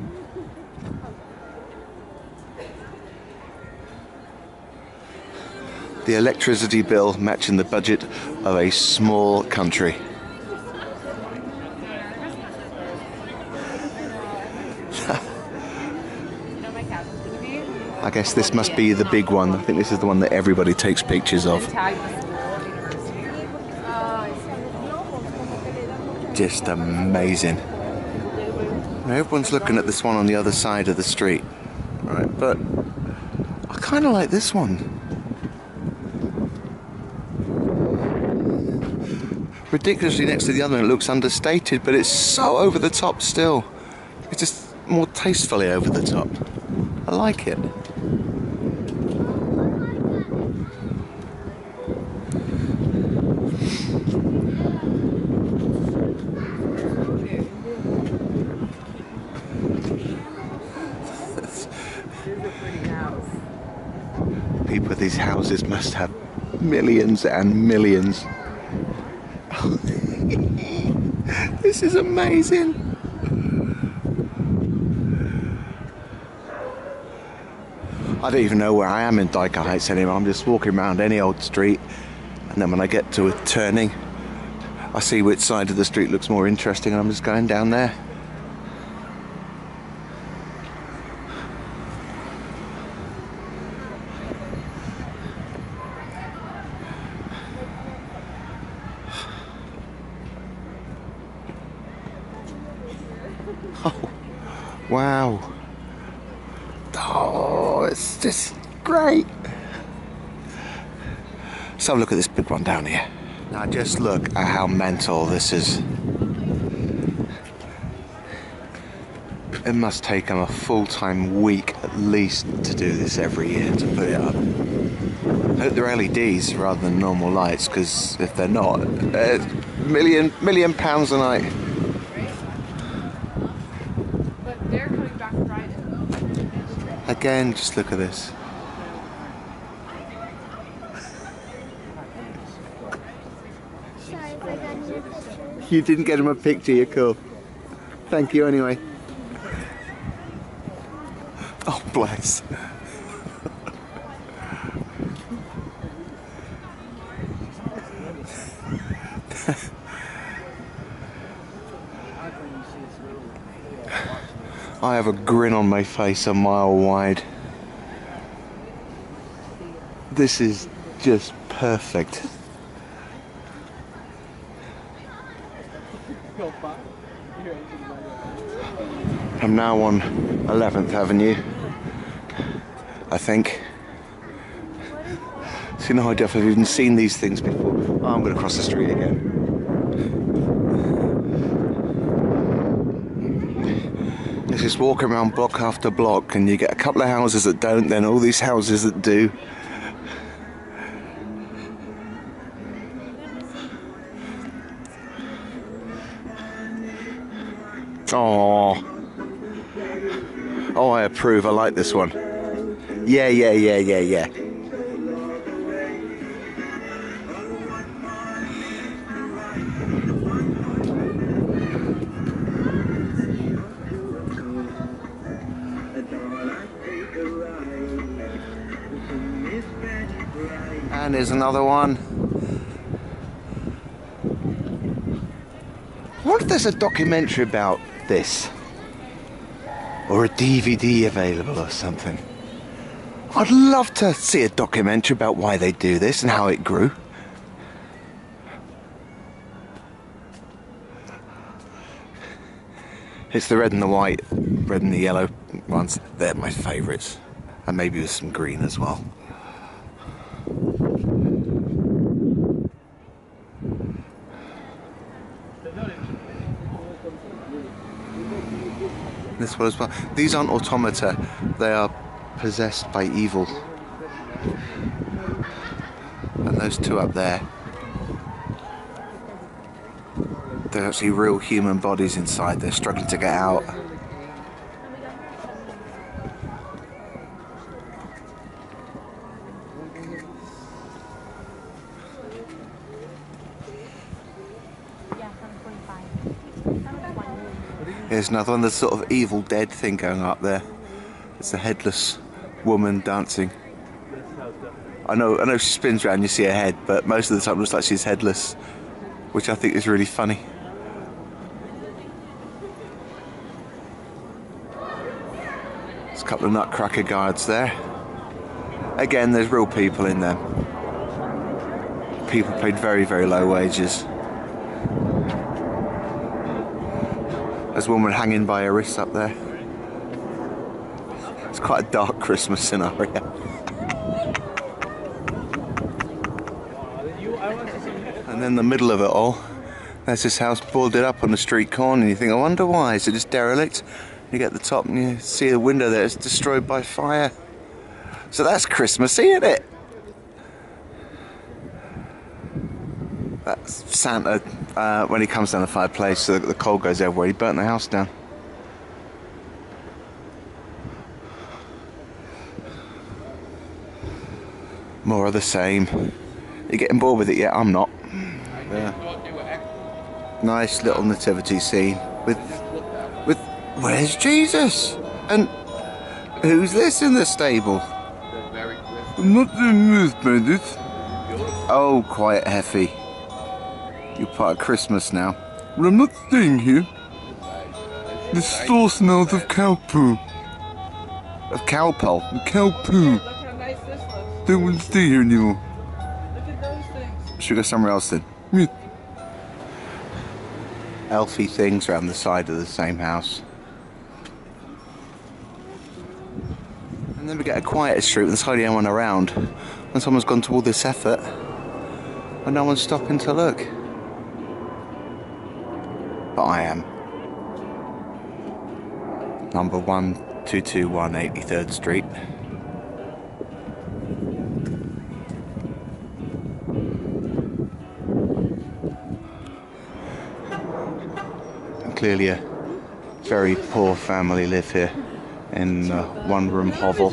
The electricity bill matching the budget of a small country. I guess this must be the big one. I think this is the one that everybody takes pictures of. Just amazing. Now everyone's looking at this one on the other side of the street, right? But I kind of like this one. Ridiculously next to the other one, it looks understated, but it's so over the top still. It's just more tastefully over the top. I like it. People with these houses must have millions and millions. This is amazing. I don't even know where I am in Dyker Heights anymore. I'm just walking around any old street, and then when I get to a turning, I see which side of the street looks more interesting, and I'm just going down there. Oh, wow. Oh, it's just great. Let's have a look at this big one down here. Now just look at how mental this is. It must take them a full-time week at least to do this every year, to put it up. I hope they're L E Ds rather than normal lights, because if they're not, uh, million, million pounds a night. But they're coming back Friday though. Again, just look at this. Sorry if I got you a picture. You didn't get him a picture, you're cool. Thank you anyway. Oh, bless. I have a grin on my face a mile wide. This is just perfect. I'm now on eleventh Avenue, I think. So no idea if I've even seen these things before. Oh, I'm going to cross the street again. Let's just walk around block after block and you get a couple of houses that don't, then all these houses that do. Oh, oh, I approve. I like this one. Yeah, yeah, yeah, yeah, yeah. And there's another one. I wonder if there's a documentary about this, or a D V D available or something. I'd love to see a documentary about why they do this and how it grew. It's the red and the white, red and the yellow ones. They're my favourites, and maybe with some green as well. This one as well. These aren't automata, they are possessed by evil. And those two up there, they're actually real human bodies inside. They're struggling to get out. Here's another one, there's sort of Evil Dead thing going up there. It's a headless woman dancing. I know I know she spins around, you see her head, but most of the time it looks like she's headless, which I think is really funny. There's a couple of nutcracker guards there. Again, there's real people in there. People paid very, very low wages. There's a woman hanging by her wrist up there. It's quite a dark Christmas scenario. And then the middle of it all, there's this house boarded up on the street corner, and you think, I wonder why, is it just derelict? You get to the top and you see a window there, it's destroyed by fire. So that's Christmassy, isn't it? That's Santa, uh, when he comes down the fireplace, so the coal goes everywhere. He burnt the house down. More of the same. You getting bored with it yet? I'm not. Yeah. Nice little nativity scene with, with, where's Jesus? And who's this in the stable? I'm not doing this, Bandit. Oh, quiet, Heffy. You're part of Christmas now. But I'm not staying here. This store smells of cow poo. Of cow pole? Cow poo. Don't want to stay here anymore. Should we go somewhere else then? Yeah. Elfie things around the side of the same house. And then we get a quieter street with hardly anyone around. And someone's gone to all this effort and no one's stopping to look. But I am. Number one two two one eighty-third Street. And clearly a very poor family live here in a one-room hovel.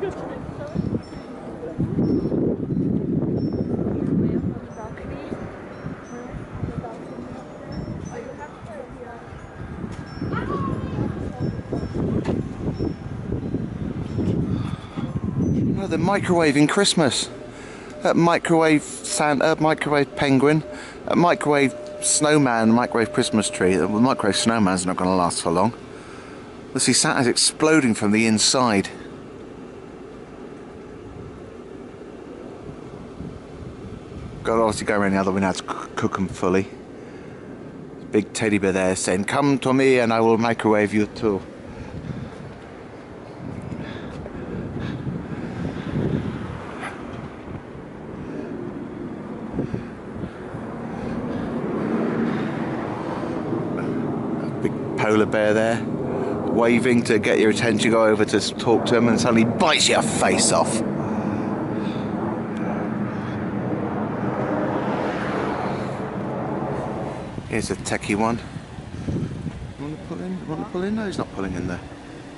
Oh, they're microwaving Christmas. A microwave Santa, microwave penguin, a microwave snowman, microwave Christmas tree. The microwave snowman's not going to last for long. Let's see, Santa's exploding from the inside. Got to obviously go around the other way now to cook them fully. Big teddy bear there saying, "Come to me and I will microwave you too." Big polar bear there, waving to get your attention, go over to talk to him, and suddenly bites your face off. Here's a techie one. You want to pull in? You want to pull in? No, he's not pulling in there.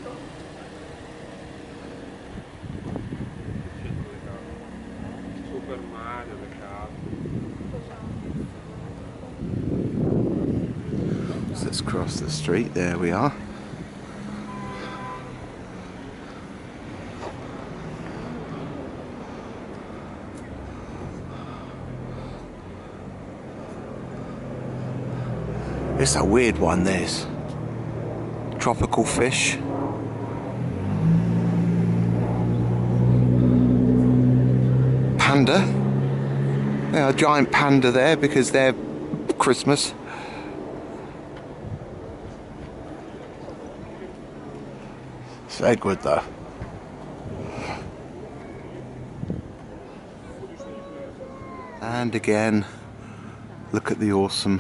So let's cross the street. There we are. It's a weird one, this. Tropical fish. Panda. Yeah, a giant panda there because they're Christmas. It's very good though. And again, look at the awesome.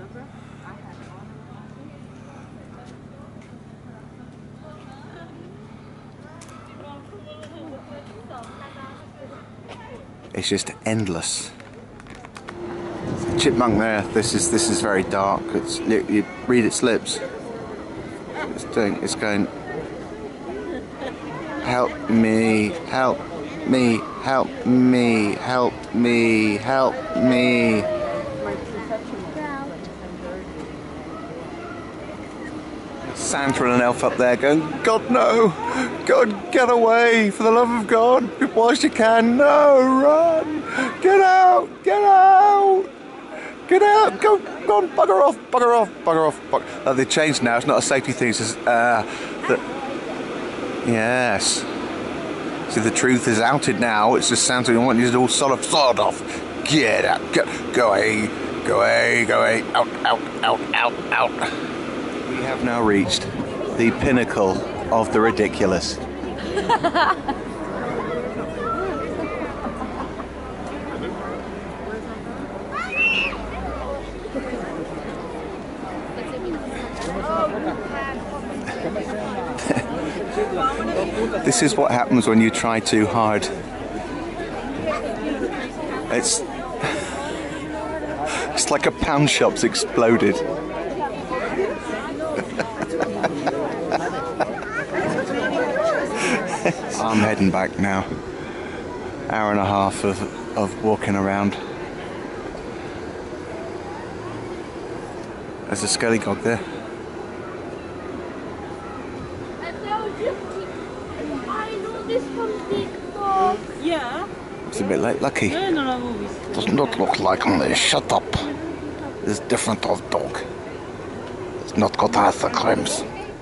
It's just endless. Chipmunk there. This is this is very dark. It's you, you read its lips. It's doing. It's going. Help me! Help me! Help me! Help me! Help me! Santa and an elf up there going, "God no! God, get away! For the love of God! Whilst you can! No! Run! Get out! Get out! Get out! Go! Go on! Bugger off! Bugger off! Bugger off! Bugger. Oh, they've changed now. It's not a safety thing. It's just, uh, the, yes. See, the truth is outed now. It's just Santa. You want you to all sort of sawed off. Get out! Go! Go away! Go away! Go away! Out! Out! Out! Out! Out! We have now reached the pinnacle of the ridiculous. This is what happens when you try too hard. It's it's like a pound shop's exploded. I'm heading back now. Hour and a half of, of walking around. There's a skelligog there. I know this from TikTok. Yeah. It's a bit late, Lucky. No, no, no, movies. Does not look like me. Shut up. It's different of dog. It's not got half the crimes.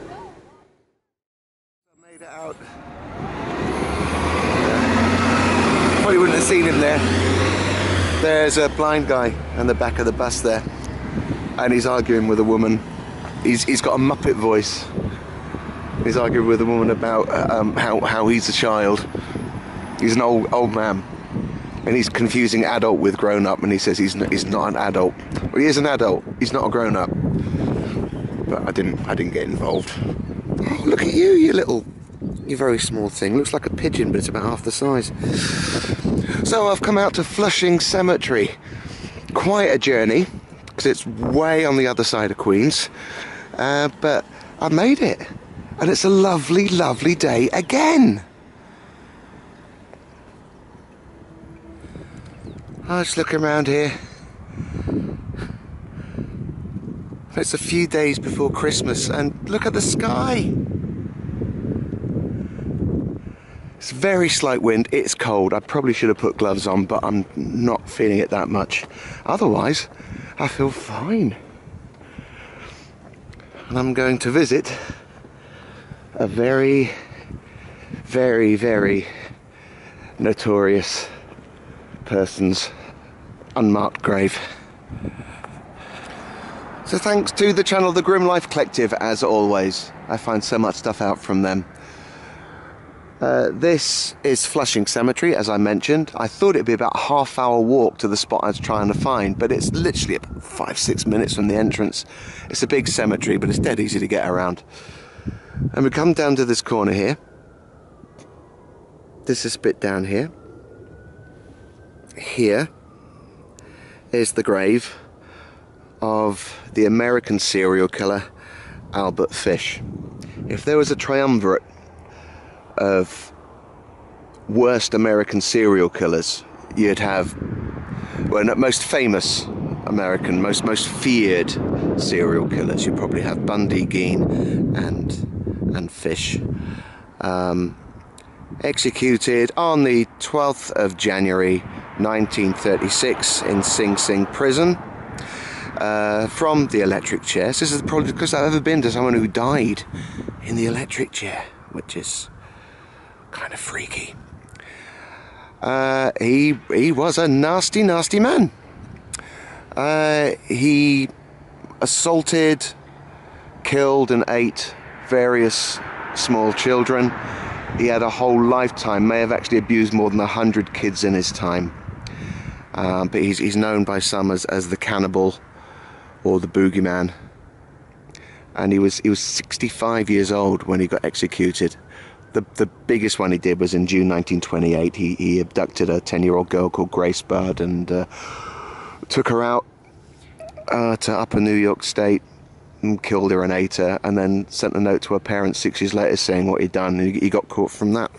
I made it out. Probably wouldn't have seen him there. There's a blind guy on the back of the bus there, and he's arguing with a woman. He's he's got a Muppet voice. He's arguing with a woman about um, how how he's a child. He's an old old man, and he's confusing adult with grown up. And he says he's not, he's not an adult. Well, he is an adult. He's not a grown up. But I didn't I didn't get involved. Oh, look at you, you little. You very small thing. Looks like a pigeon, but it's about half the size. So I've come out to Flushing Cemetery. Quite a journey, because it's way on the other side of Queens. Uh, but I made it. And it's a lovely, lovely day again. I was looking around here. It's a few days before Christmas, and look at the sky. It's very slight wind, it's cold. I probably should have put gloves on, but I'm not feeling it that much. Otherwise, I feel fine. And I'm going to visit a very, very, very notorious person's unmarked grave. So thanks to the channel The Grim Life Collective, as always. I find so much stuff out from them. Uh, this is Flushing Cemetery, as I mentioned. I thought it'd be about a half hour walk to the spot I was trying to find, but it's literally about five, six minutes from the entrance. It's a big cemetery, but it's dead easy to get around. And we come down to this corner here. This is a bit down here. Here is the grave of the American serial killer Albert Fish. If there was a triumvirate of worst American serial killers, you'd have, well, not most famous American, most most feared serial killers. You'd probably have Bundy, Gein, and and Fish. Um, executed on the twelfth of January nineteen thirty-six in Sing Sing prison uh, from the electric chair. So this is probably because I've ever been to someone who died in the electric chair, which is kind of freaky. Uh, he he was a nasty, nasty man. Uh, he assaulted, killed, and ate various small children. He had a whole lifetime. May have actually abused more than a hundred kids in his time. Um, but he's he's known by some as as the cannibal or the boogeyman. And he was he was sixty-five years old when he got executed. The, the biggest one he did was in June nineteen twenty-eight. He, he abducted a ten-year-old girl called Grace Budd and uh, took her out uh, to Upper New York State and killed her and ate her, and then sent a note to her parents six years later saying what he'd done. He, he got caught from that.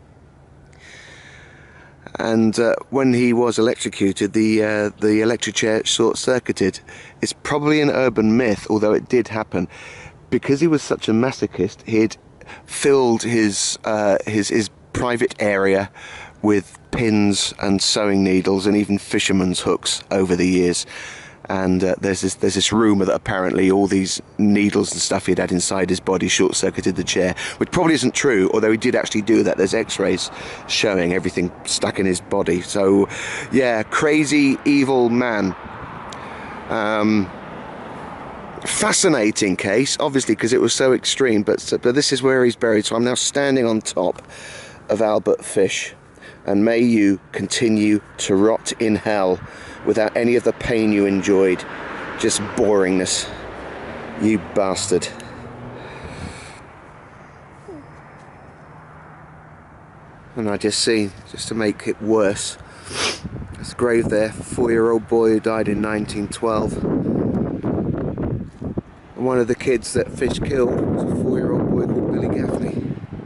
And uh, when he was electrocuted, the uh, the electric chair short-circuited. It's probably an urban myth, although it did happen. Because he was such a masochist, he'd filled his uh, his his private area with pins and sewing needles and even fisherman's hooks over the years. And uh, there's this there's this rumour that apparently all these needles and stuff he'd had inside his body short-circuited the chair, which probably isn't true, although he did actually do that. There's x-rays showing everything stuck in his body. So yeah, crazy evil man. Um, fascinating case, obviously, because it was so extreme, but, but this is where he's buried. So I'm now standing on top of Albert Fish, and may you continue to rot in hell without any of the pain you enjoyed. Just boringness, you bastard. And I just see, just to make it worse, there's a grave there, four-year-old boy who died in nineteen twelve. And one of the kids that Fish killed was a four-year-old boy called Billy Gaffney.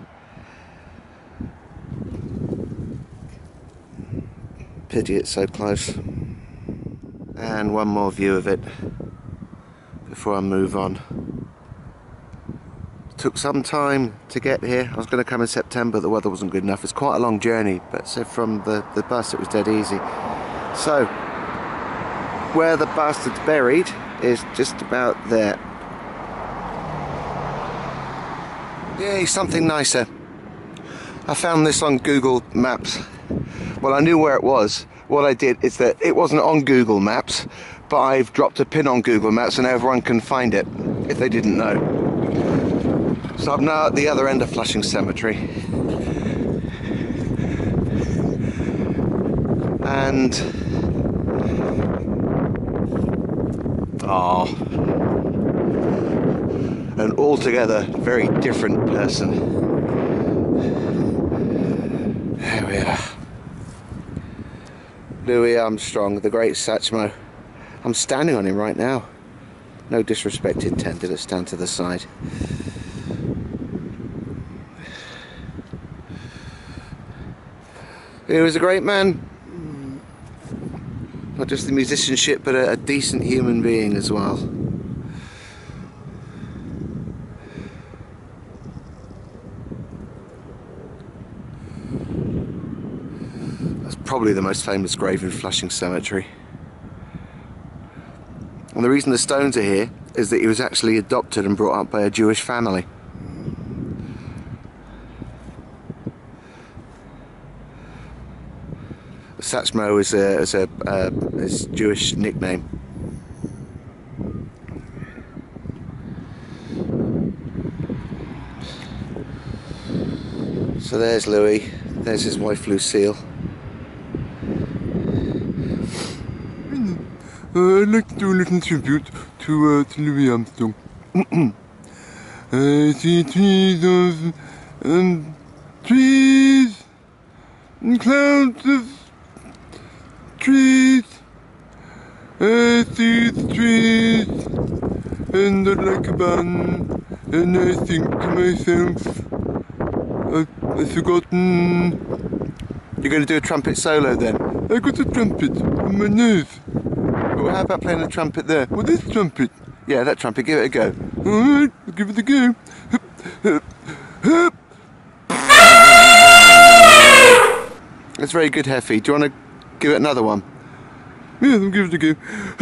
Pity it's so close. And one more view of it before I move on. Took some time to get here. I was going to come in September, the weather wasn't good enough. It's quite a long journey, but so from the, the bus it was dead easy. So, where the bastard's buried is just about there. Yay, something nicer. I found this on Google Maps. Well, I knew where it was. What I did is that it wasn't on Google Maps, but I've dropped a pin on Google Maps and everyone can find it, if they didn't know. So I'm now at the other end of Flushing Cemetery. And... oh, an altogether very different person. There we are. Louis Armstrong, the great Satchmo. I'm standing on him right now. No disrespect intended, let's stand to the side. He was a great man. Not just the musicianship, but a, a decent human being as well. That's probably the most famous grave in Flushing Cemetery. And the reason the stones are here is that he was actually adopted and brought up by a Jewish family. Satchmo is a, is a uh, is Jewish nickname. So there's Louis, there's his wife Lucille. Uh, I'd like to do a little tribute to, uh, to Louis Armstrong. I see trees of um, trees and clouds of trees. I see the trees and I like a bun, and I think to myself, I've, I've forgotten. You're going to do a trumpet solo then? I got a trumpet on my nose. Well, how about playing the trumpet there? Well, this trumpet. Yeah, that trumpet, give it a go. Alright, I'll give it a go. That's very good, Heffy. Do you want to give it another one? Yeah, I'll give it a go.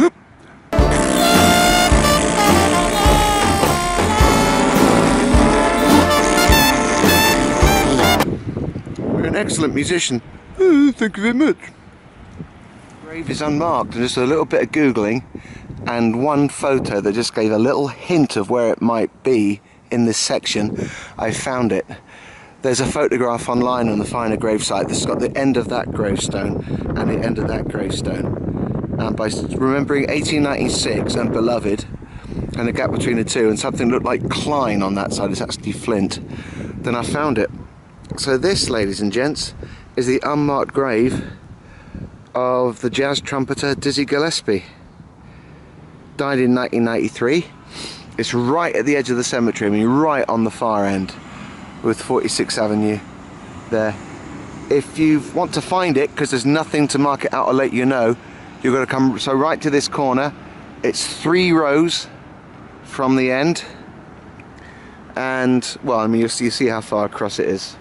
You're an excellent musician. Uh, thank you very much. The grave is unmarked, and just a little bit of Googling and one photo that just gave a little hint of where it might be in this section. I found it. There's a photograph online on the Finer gravesite that's got the end of that gravestone and the end of that gravestone. And by remembering eighteen ninety-six and Beloved and the gap between the two, and something looked like Klein on that side, it's actually Flint, then I found it. So this, ladies and gents, is the unmarked grave of the jazz trumpeter Dizzy Gillespie. Died in nineteen ninety-three. It's right at the edge of the cemetery, I mean right on the far end with forty-sixth Avenue there. If you want to find it, because there's nothing to mark it out or let you know, you've got to come so right to this corner. It's three rows from the end, and well, I mean you see, you see how far across it is.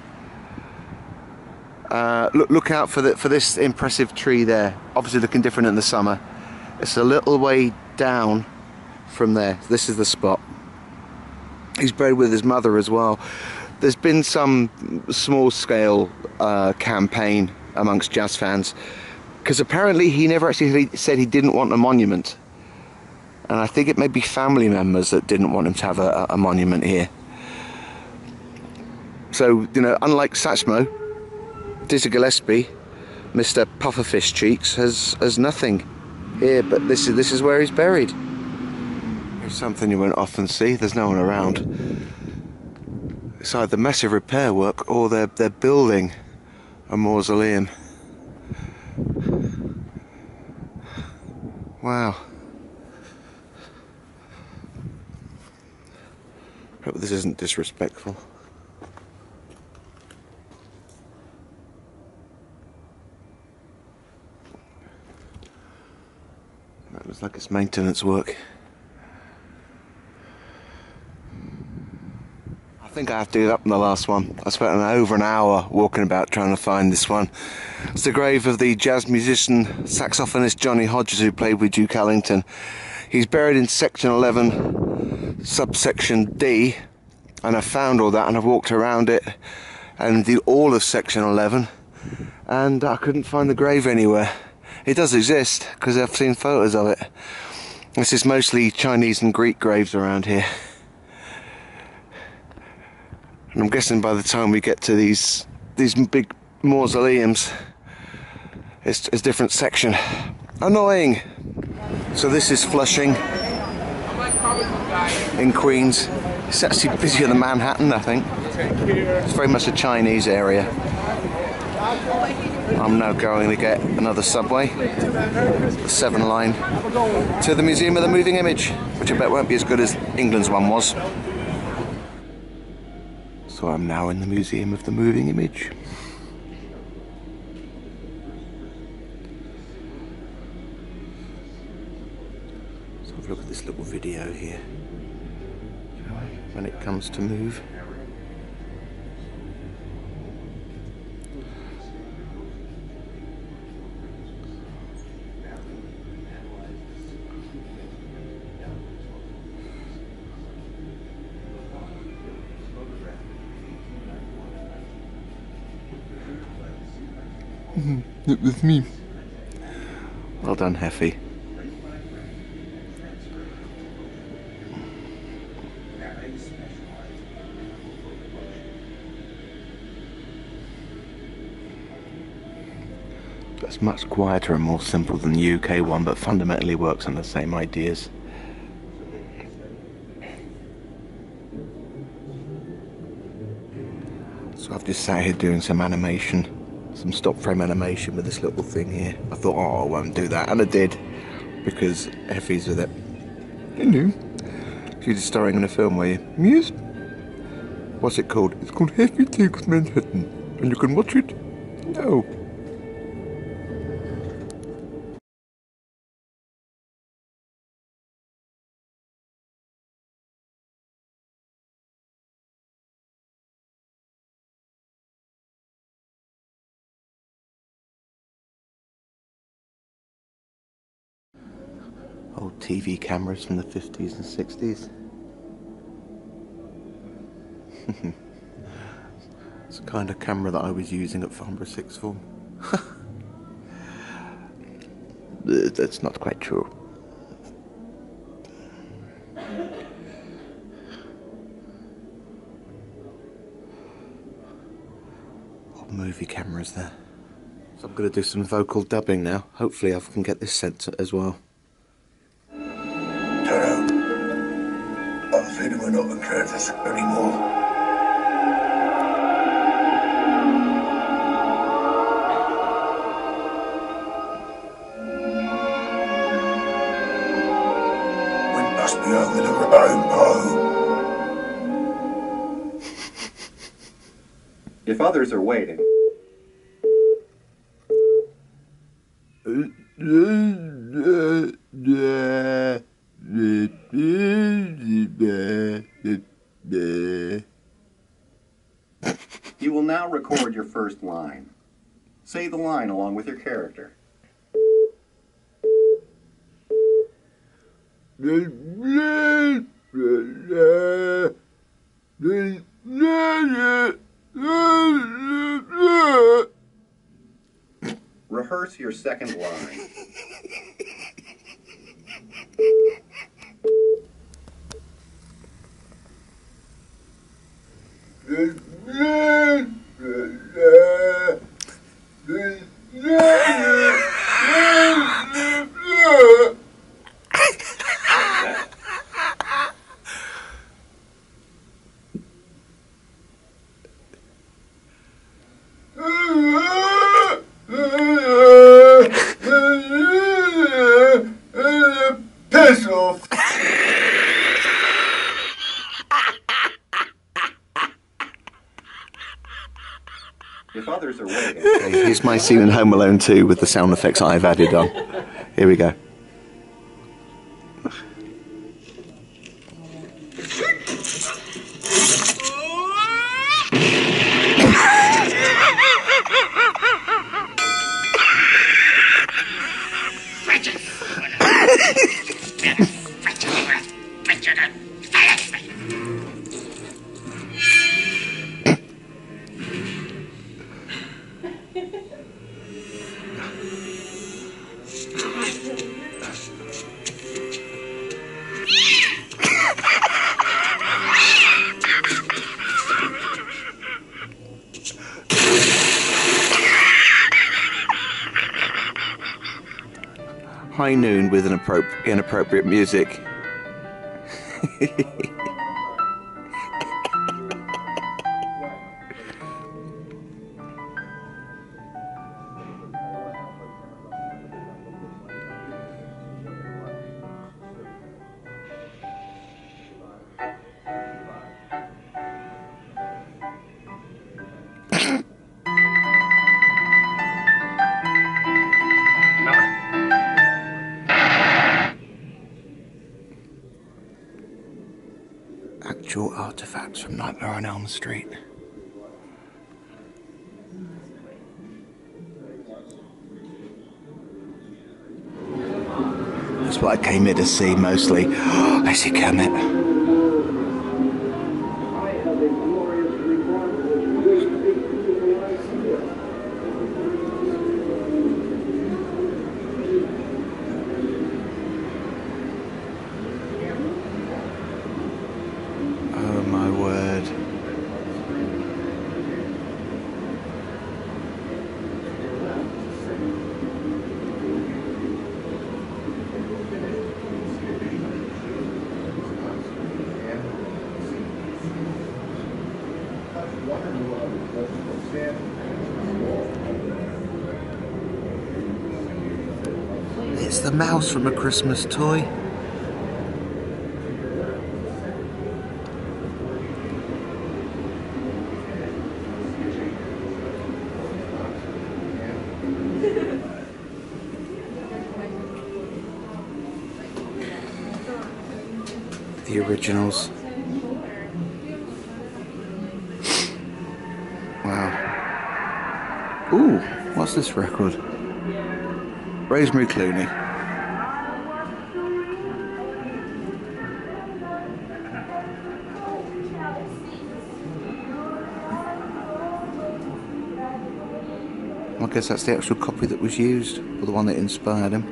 Uh, look, look out for the, for this impressive tree there. Obviously looking different in the summer. It's a little way down from there. This is the spot. He's buried with his mother as well. There's been some small scale uh, campaign amongst jazz fans, because apparently he never actually said he didn't want a monument, and I think it may be family members that didn't want him to have a, a monument here. So, you know, unlike Satchmo, Dizzy Gillespie, Mister Pufferfish Cheeks, has has nothing here, but this is this is where he's buried. Here's something you won't often see. There's no one around. It's either massive repair work or they're they're building a mausoleum. Wow. Hope this isn't disrespectful. That looks like it's maintenance work. I think I have to do that in the last one. I spent an over an hour walking about trying to find this one. It's the grave of the jazz musician, saxophonist Johnny Hodges, who played with Duke Ellington. He's buried in section eleven, subsection D, and I found all that and I've walked around it and the all of section eleven, and I couldn't find the grave anywhere. It does exist because I've seen photos of it. This is mostly Chinese and Greek graves around here. And I'm guessing by the time we get to these these big mausoleums, it's, it's a different section. Annoying. So this is Flushing in Queens. It's actually busier than Manhattan, I think. It's very much a Chinese area. I'm now going to get another subway, the seven line, to the Museum of the Moving Image, which I bet won't be as good as England's one was. So I'm now in the Museum of the Moving Image. So have a look at this little video here, when it comes to move. It was me. Well done, Heffy. It's much quieter and more simple than the U K one, but fundamentally works on the same ideas. So I've just sat here doing some animation, some stop frame animation with this little thing here. I thought, oh, I won't do that, and I did, because Heffy's with it. You know. She's just starring in a film, were you? Yes. What's it called? It's called Heffy Takes Manhattan. And you can watch it now. Old T V cameras from the fifties and sixties. It's the kind of camera that I was using at Farnborough Sixth Form. That's not quite true. Old movie cameras there. So I'm going to do some vocal dubbing now. Hopefully I can get this sent as well. I'm afraid we're not in Kansas anymore. We must be over the rainbow. If others are waiting. You will now record your first line. Say the line along with your character. Rehearse your second line. If others are waiting. Okay, here's my scene in Home Alone two with the sound effects I've added on. Here we go. High noon with an appropri- inappropriate music. Actual artifacts from Nightmare on Elm Street. That's what I came here to see mostly. I see Kermit. It's the mouse from A Christmas Toy. The originals. Wow. Ooh, what's this record? Rosemary Clooney. I guess that's the actual copy that was used, or the one that inspired him.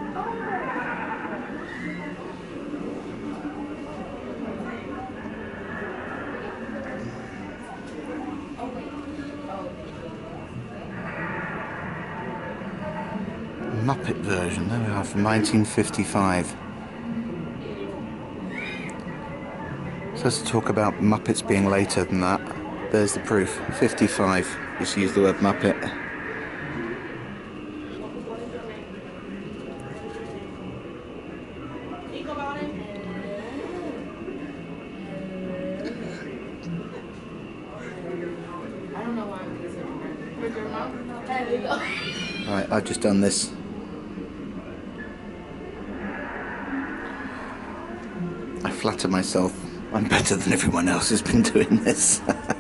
Muppet version, there we are, from nineteen fifty-five. So to talk about Muppets being later than that, there's the proof. fifty-five, just use the word Muppet. Right, I've just done this. I flatter myself I'm better than everyone else who's been doing this.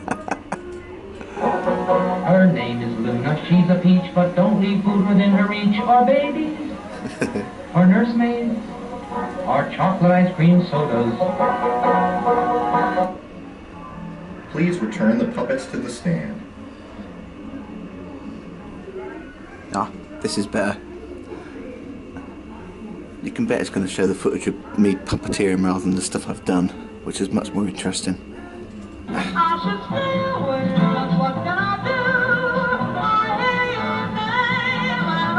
Her name is Luna, she's a peach, but don't leave food within her reach. Or babies, or nursemaids, or chocolate ice cream sodas. Please return the puppets to the stand. Ah, this is better. You can bet it's going to show the footage of me puppeteering rather than the stuff I've done, which is much more interesting. I should stay away, what can I do? I hear your name and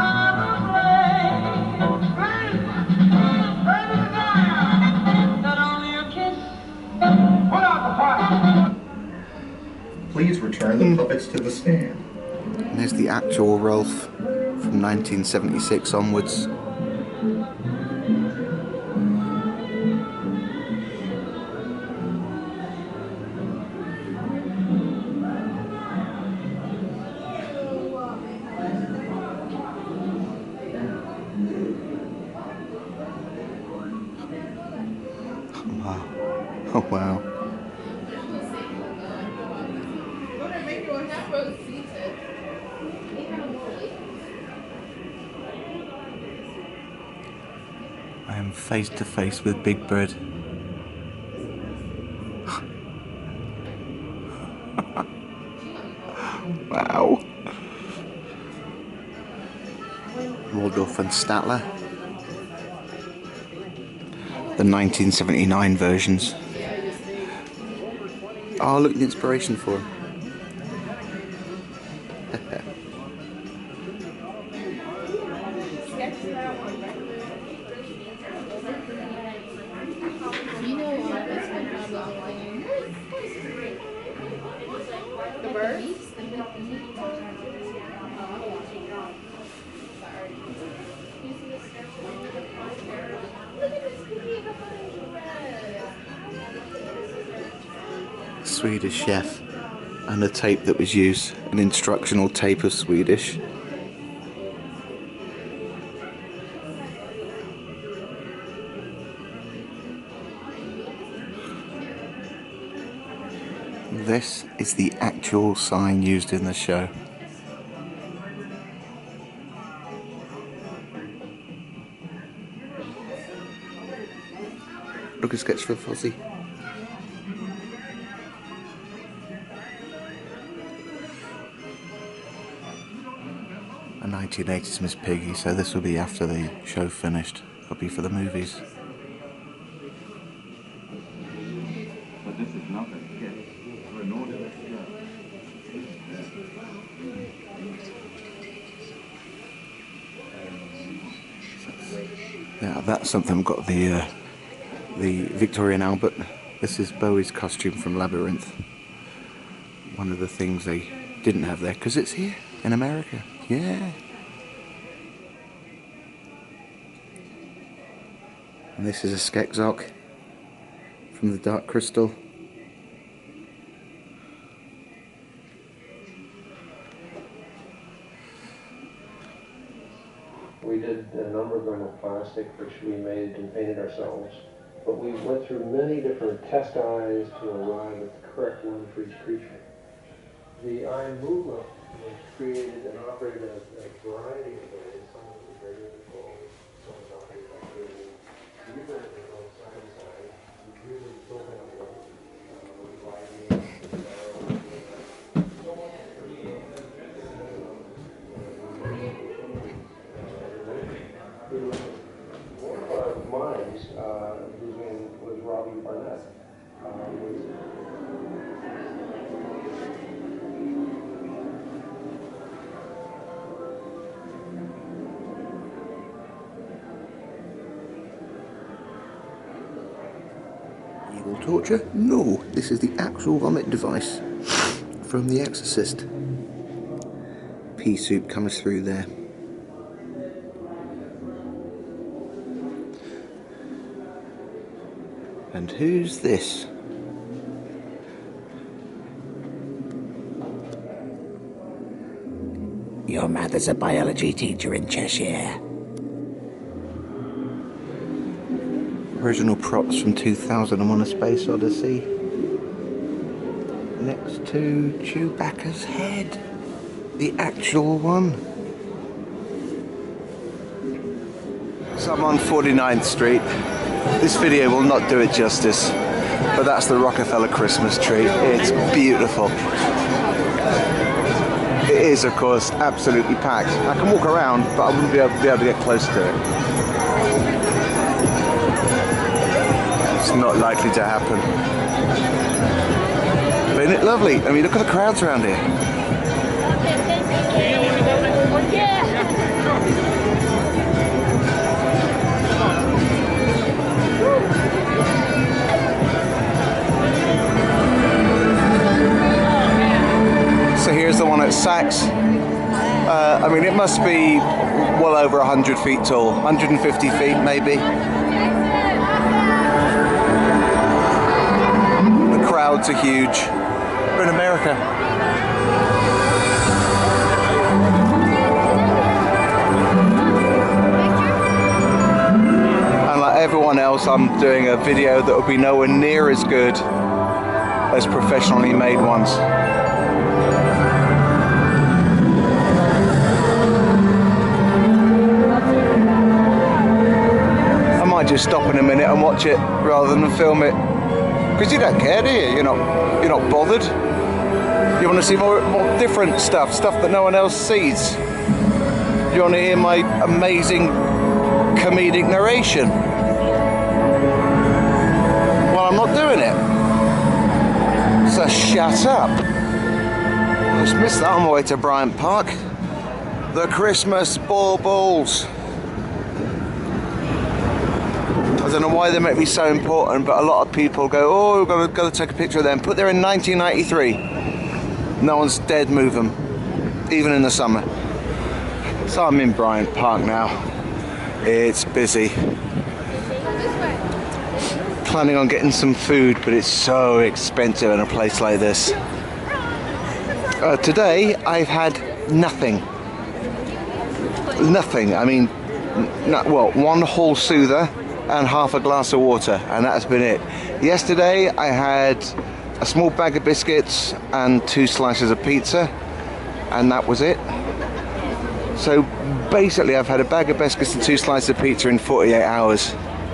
I was late. Not only a kiss, put out the fire. Please return the puppets to the stand. And there's the actual Rolf from nineteen seventy-six onwards. Wow. Oh wow. I am face to face with Big Bird. Wow. Waldorf and Statler. The nineteen seventy-nine versions. Oh, look at the inspiration for him. Swedish chef, and a tape that was used, an instructional tape of Swedish. This is the actual sign used in the show. Look, a sketch for Fozzie. A nineteen eighties Miss Piggy, so this will be after the show finished. It'll be for the movies. But this is not a sketch. We're an orderly show. Yeah, that's something. I've got the uh, the Victorian Albert. This is Bowie's costume from Labyrinth. one of the things they didn't have there, because it's here in America. Yeah. And this is a Skekzok from the Dark Crystal. We did a number of them with plastic, which we made and painted ourselves. But we went through many different test eyes to arrive at the correct one for each creature. The eye movement was created and operated in a variety of ways. Some of it was very controlled, some was operated by creating. We usually go side to side. We usually don't have one. Uh, lighting, one of our minds, uh, whose name was Robbie Barnett, uh, was Evil torture? No, this is the actual vomit device from The Exorcist. Pea soup comes through there. And who's this? Your mother's a biology teacher in Cheshire. Original props from two thousand one: A Space Odyssey. Next to Chewbacca's head. The actual one. So I'm on forty-ninth Street. This video will not do it justice, but that's the Rockerfeller Christmas tree. It's beautiful. It is, of course, absolutely packed. I can walk around, but I wouldn't be able, be able to get close to it. It's not likely to happen. But isn't it lovely? I mean, look at the crowds around here. So here's the one at Saks. Uh, I mean, it must be well over one hundred feet tall, one hundred fifty feet maybe. The crowds are huge. We're in America. And like everyone else, I'm doing a video that will be nowhere near as good as professionally made ones. I might just stop in a minute and watch it rather than film it, because you don't care, do you? You're not, you're not bothered. You want to see more, more different stuff, stuff that no one else sees. You want to hear my amazing comedic narration. Well, I'm not doing it. So shut up. I just missed that on my way to Bryant Park. The Christmas baubles. I don't know why they make me so important, but a lot of people go, oh, we're going to go take a picture of them. Put there in nineteen ninety-three. No one's dead move them, even in the summer. So I'm in Bryant Park now. It's busy. Planning on getting some food, but it's so expensive in a place like this. Uh, today I've had nothing. Nothing. I mean, not, well, one whole soother and half a glass of water, and that's been it. Yesterday I had a small bag of biscuits and two slices of pizza, and that was it. So basically I've had a bag of biscuits and two slices of pizza in forty-eight hours.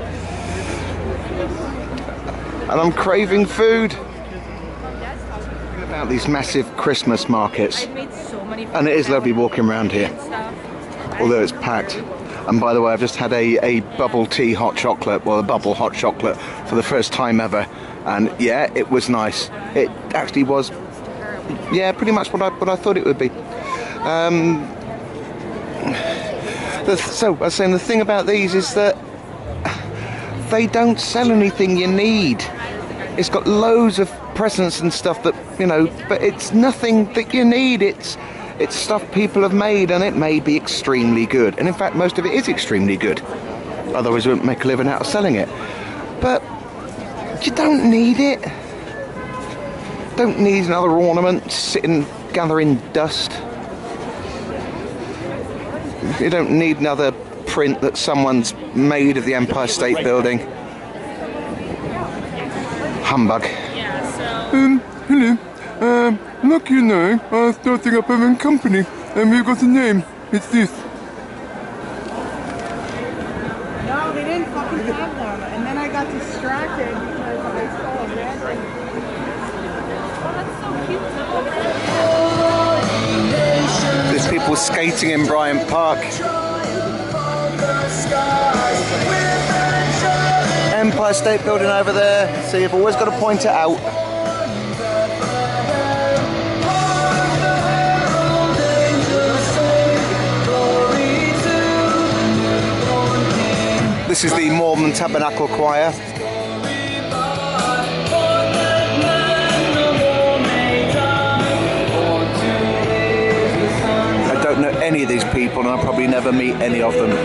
And I'm craving food. About these massive Christmas markets. And it is lovely walking around here, although it's packed. And by the way, I've just had a, a bubble tea hot chocolate, well, a bubble hot chocolate for the first time ever. And yeah, it was nice. It actually was, yeah, pretty much what I, what I thought it would be. Um, the, so, I was saying, the thing about these is that they don't sell anything you need. It's got loads of presents and stuff that, you know, but it's nothing that you need. It's it's stuff people have made, and it may be extremely good. And in fact, most of it is extremely good. Otherwise, we wouldn't make a living out of selling it. But you don't need it. Don't need another ornament sitting gathering dust. You don't need another print that someone's made of the Empire State Building. Humbug. Um, hello. Um, Lucky and I are starting up our own company, and we've got a name. It's this. No, they didn't fucking have them. And then I got distracted because I saw a red. There's people skating in Bryant Park. Empire State Building over there. See, you've always got to point it out. This is the Mormon Tabernacle Choir. I don't know any of these people, and I'll probably never meet any of them.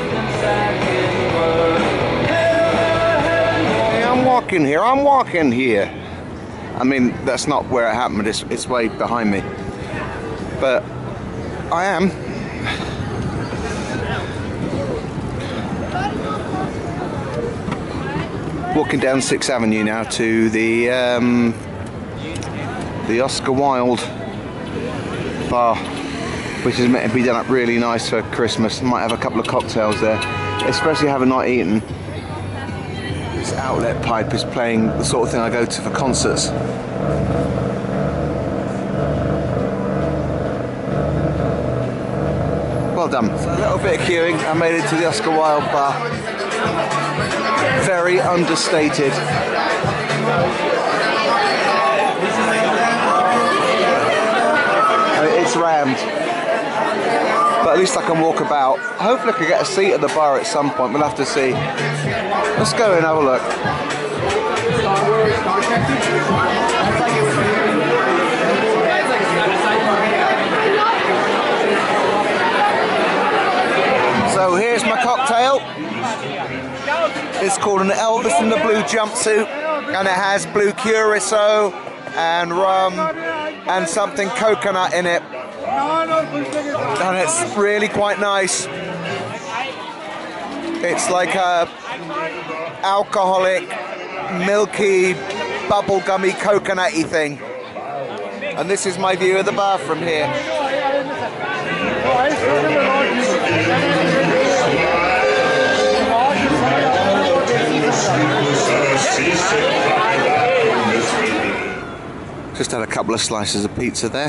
Hey, I'm walking here, I'm walking here. I mean, that's not where it happened, it's, it's way behind me. But I am. Walking down sixth Avenue now to the um, the Oscar Wilde bar, which is meant to be done up really nice for Christmas. Might have a couple of cocktails there, especially having not eaten. This outlet pipe is playing the sort of thing I go to for concerts. Well done. So a little bit of queuing. I made it to the Oscar Wilde bar. Very understated. It's rammed. But at least I can walk about. Hopefully I can get a seat at the bar at some point. We'll have to see. Let's go and have a look. So here's my cocktail. It's called an Elvis in the Blue Jumpsuit, and it has blue curacao and rum and something coconut in it, and it's really quite nice. It's like a alcoholic, milky, bubblegummy, coconutty thing. And this is my view of the bar from here. Just had a couple of slices of pizza there.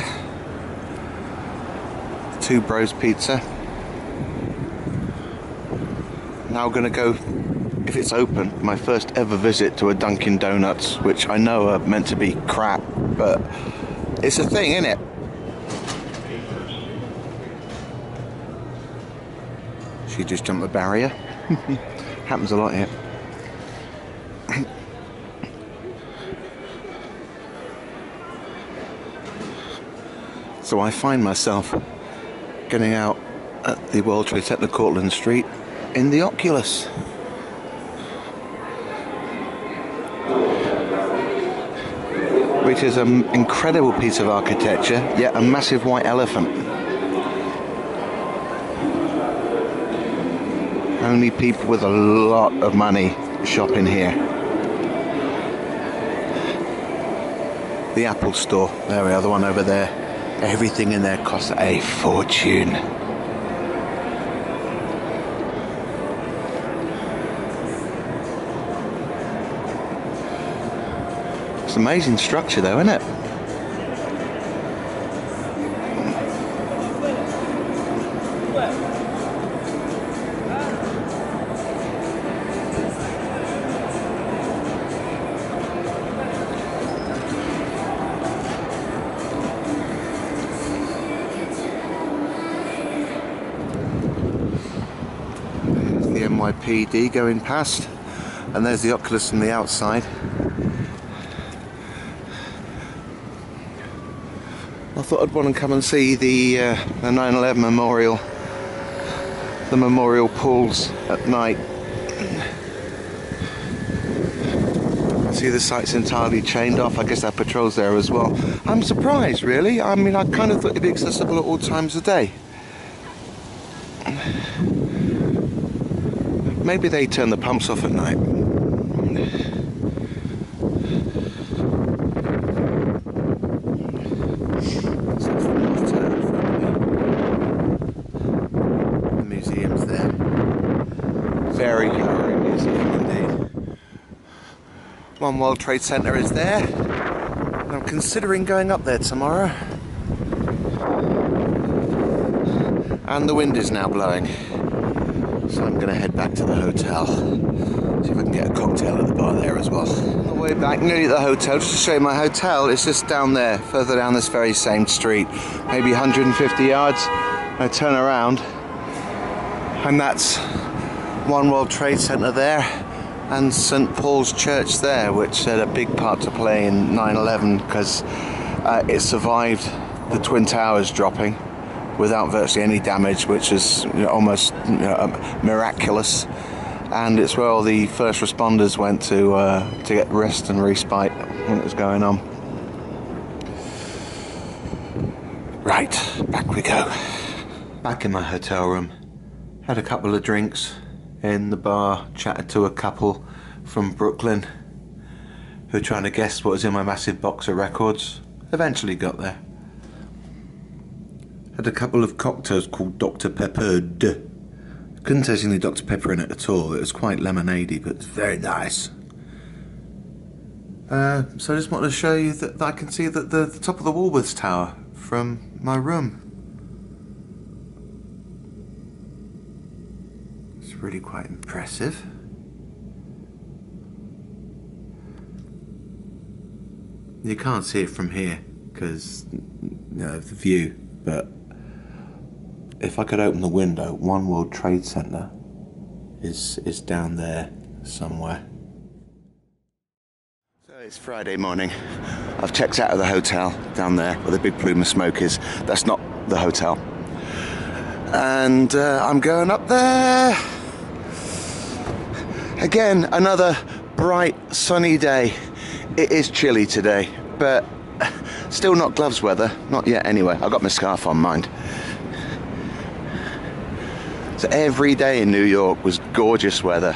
Two Bros Pizza. Now going to go, if it's open, my first ever visit to a Dunkin' Donuts, which I know are meant to be crap, but it's a thing, isn't it? She just jumped the barrier. Happens a lot here. So I find myself getting out at the World Trade Center, Cortlandt Street, in the Oculus. Which is an incredible piece of architecture, yet a massive white elephant. Only people with a lot of money shop in here. The Apple Store, there we are, the one over there. Everything in there costs a fortune. It's an amazing structure though, isn't it? N Y P D going past, and there's the Oculus from the outside. I thought I'd want to come and see the, uh, the nine eleven memorial, the memorial pools at night. I see the site's entirely chained off. I guess that patrol's there as well. I'm surprised, really. I mean, I kind of thought it'd be accessible at all times of day. Maybe they turn the pumps off at night. The museum's there. Very colourful museum indeed. One World Trade Center is there. I'm considering going up there tomorrow. And the wind is now blowing. So I'm going to head back to the hotel. See if I can get a cocktail at the bar there as well. On the way back, nearly at the hotel, just to show you my hotel, it's just down there, further down this very same street. Maybe one hundred fifty yards. I turn around, and that's One World Trade Center there, and Saint Paul's Church there, which had a big part to play in nine eleven because uh, it survived the Twin Towers dropping without virtually any damage, which is you know, almost you know, miraculous. And it's where all the first responders went to uh, to get rest and respite when it was going on. Right, back we go. Back in my hotel room. Had a couple of drinks in the bar, chatted to a couple from Brooklyn who were trying to guess what was in my massive box of records. Eventually got there. Had a couple of cocktails called Doctor Peppered. Couldn't taste any Doctor Pepper in it at all. It was quite lemonade-y, but it's very nice. Uh, so I just wanted to show you that, that I can see the, the, the top of the Woolworths Tower from my room. It's really quite impressive. You can't see it from here because you know, of the view, but if I could open the window, One World Trade Center is is down there somewhere. So it's Friday morning. I've checked out of the hotel down there where the big plume of smoke is. That's not the hotel. And uh, I'm going up there. Again, another bright, sunny day. It is chilly today, but still not gloves weather. Not yet anyway. I've got my scarf on, mind. So every day in New York was gorgeous weather.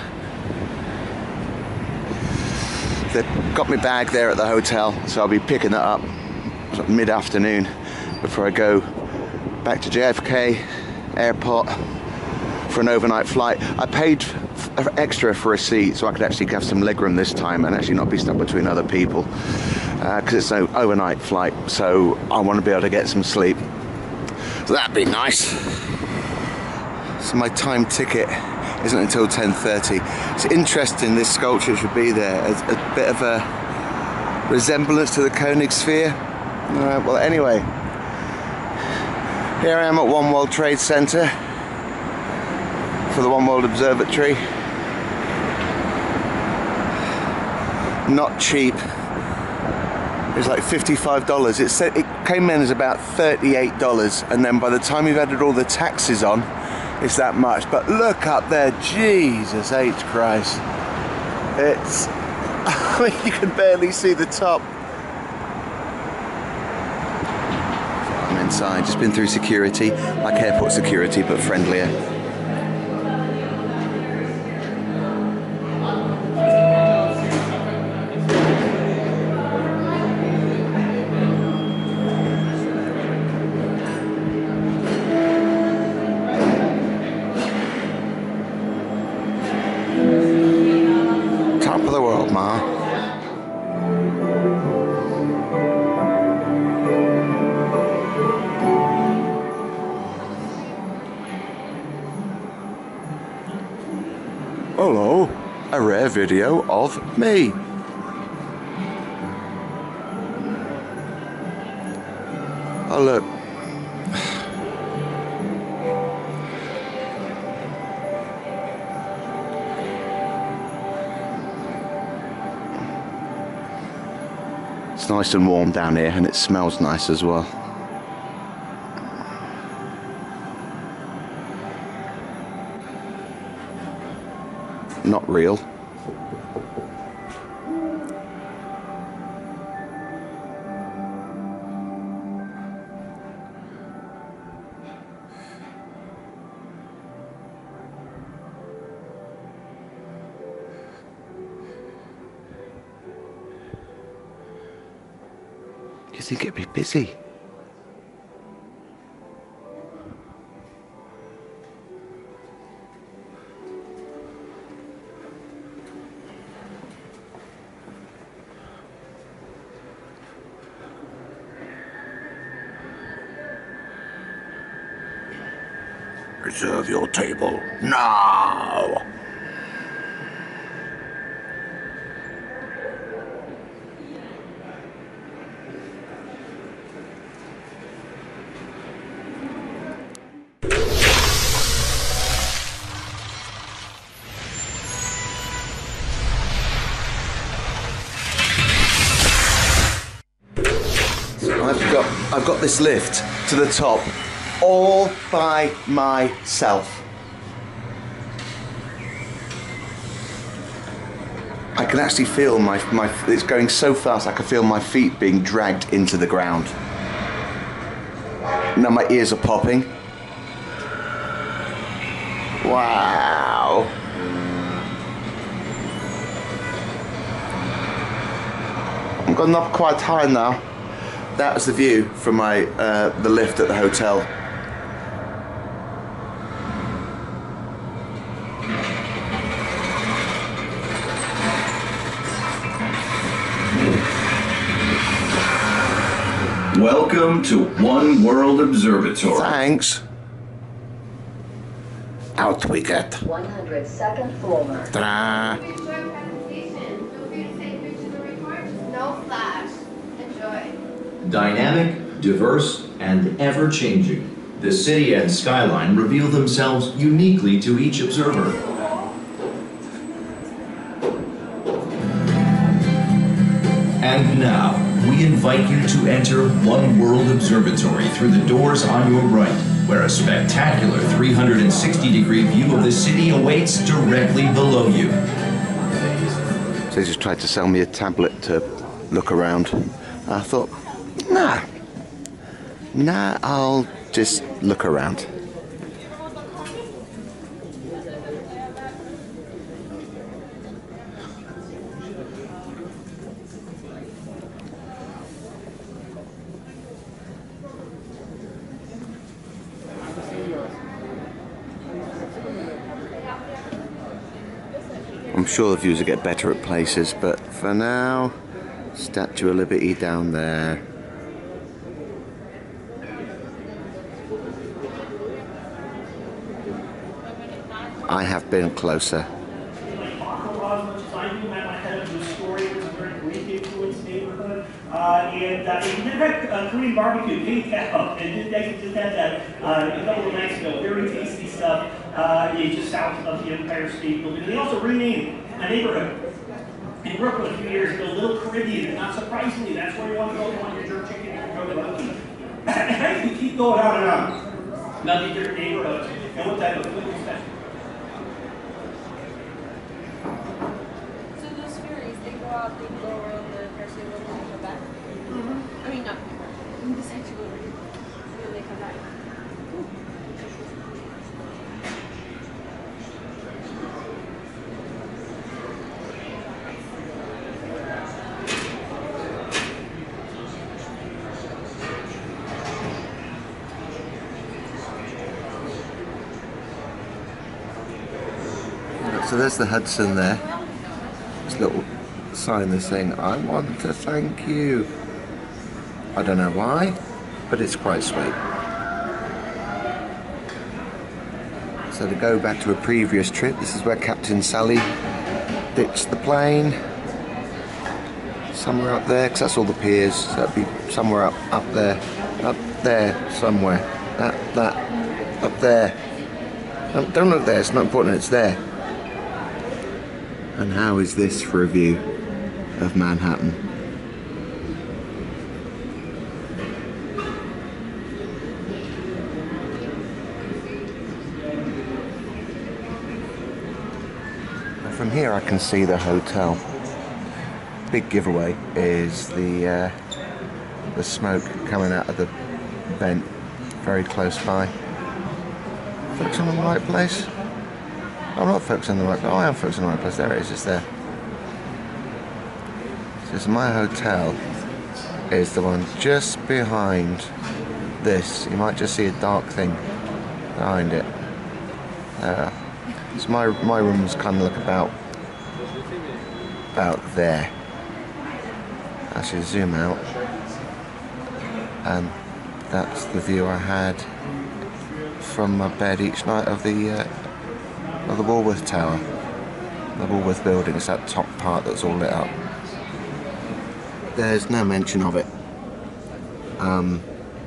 They've got my bag there at the hotel, so I'll be picking that up sort of mid-afternoon before I go back to J F K airport for an overnight flight. I paid f extra for a seat so I could actually have some legroom this time and actually not be stuck between other people because uh, it's an overnight flight, so I want to be able to get some sleep. So that'd be nice. So my time ticket isn't until ten thirty. It's interesting this sculpture should be there as a bit of a resemblance to the Koenig sphere. Uh, well anyway, here I am at One World Trade Center for the One World Observatory. Not cheap. It's like fifty-five dollars. It said it came in as about thirty-eight dollars, and then by the time you've added all the taxes on, it's that much. But look up there, Jesus H Christ. It's, I mean, you can barely see the top. I'm inside, just been through security, like airport security, but friendlier. Hello, a rare video of me. Oh look. It's nice and warm down here, and it smells nice as well. Not real. You think it'd be busy? Reserve your table now! I've got, I've got this lift to the top all by myself. I can actually feel my, my, it's going so fast I can feel my feet being dragged into the ground. Now my ears are popping. Wow. I've gotten up quite high now. That was the view from my uh, the lift at the hotel. Welcome to One World Observatory. Thanks. Out we get. one hundred second floor. Ta-da. No flash. Enjoy. Dynamic, diverse, and ever-changing, the city and skyline reveal themselves uniquely to each observer. And now, we invite you to enter One World Observatory through the doors on your right, where a spectacular three hundred sixty degree view of the city awaits directly below you. So they just tried to sell me a tablet to look around. I thought, nah, nah, I'll just look around. I'm sure the views will get better at places, but for now, Statue of Liberty down there. I have been closer. Uh, and uh, we did have uh, Korean barbecue, big cow, and they just had that uh, a couple of nights ago. Very tasty stuff. Uh, just south of the Empire State Building. They also renamed a neighborhood in Brooklyn a few years ago, Little Caribbean. And not surprisingly, that's where you want to go. You want your jerk chicken and go to Monkey. And you keep going on and on. Now these different neighborhoods and what type of food is special. So those ferries, they go out, they go around the Percy and they come back? Mm-hmm. I mean, not in the sanctuary. And then they come back. So there's the Hudson there. This little sign that's saying, I want to thank you. I don't know why, but it's quite sweet. So to go back to a previous trip, this is where Captain Sally ditched the plane. Somewhere up there, because that's all the piers. So that'd be somewhere up, up there. Up there, somewhere. That, that, up there. Don't, don't look there, it's not important, it's there. And how is this for a view of Manhattan? from here I can see the hotel. Big giveaway is the uh, the smoke coming out of the vent very close by. Focusing on the right place? I'm not focusing on the right place. Oh, I am focusing on the right place. There it is, it's there. So my hotel is the one just behind this. You might just see a dark thing behind it. Uh, so my my room's kind of look about about there. Actually, zoom out, and that's the view I had from my bed each night of the uh, of the Woolworth Tower, the Woolworth building. It's that top part that's all lit up. There's no mention of it. Um,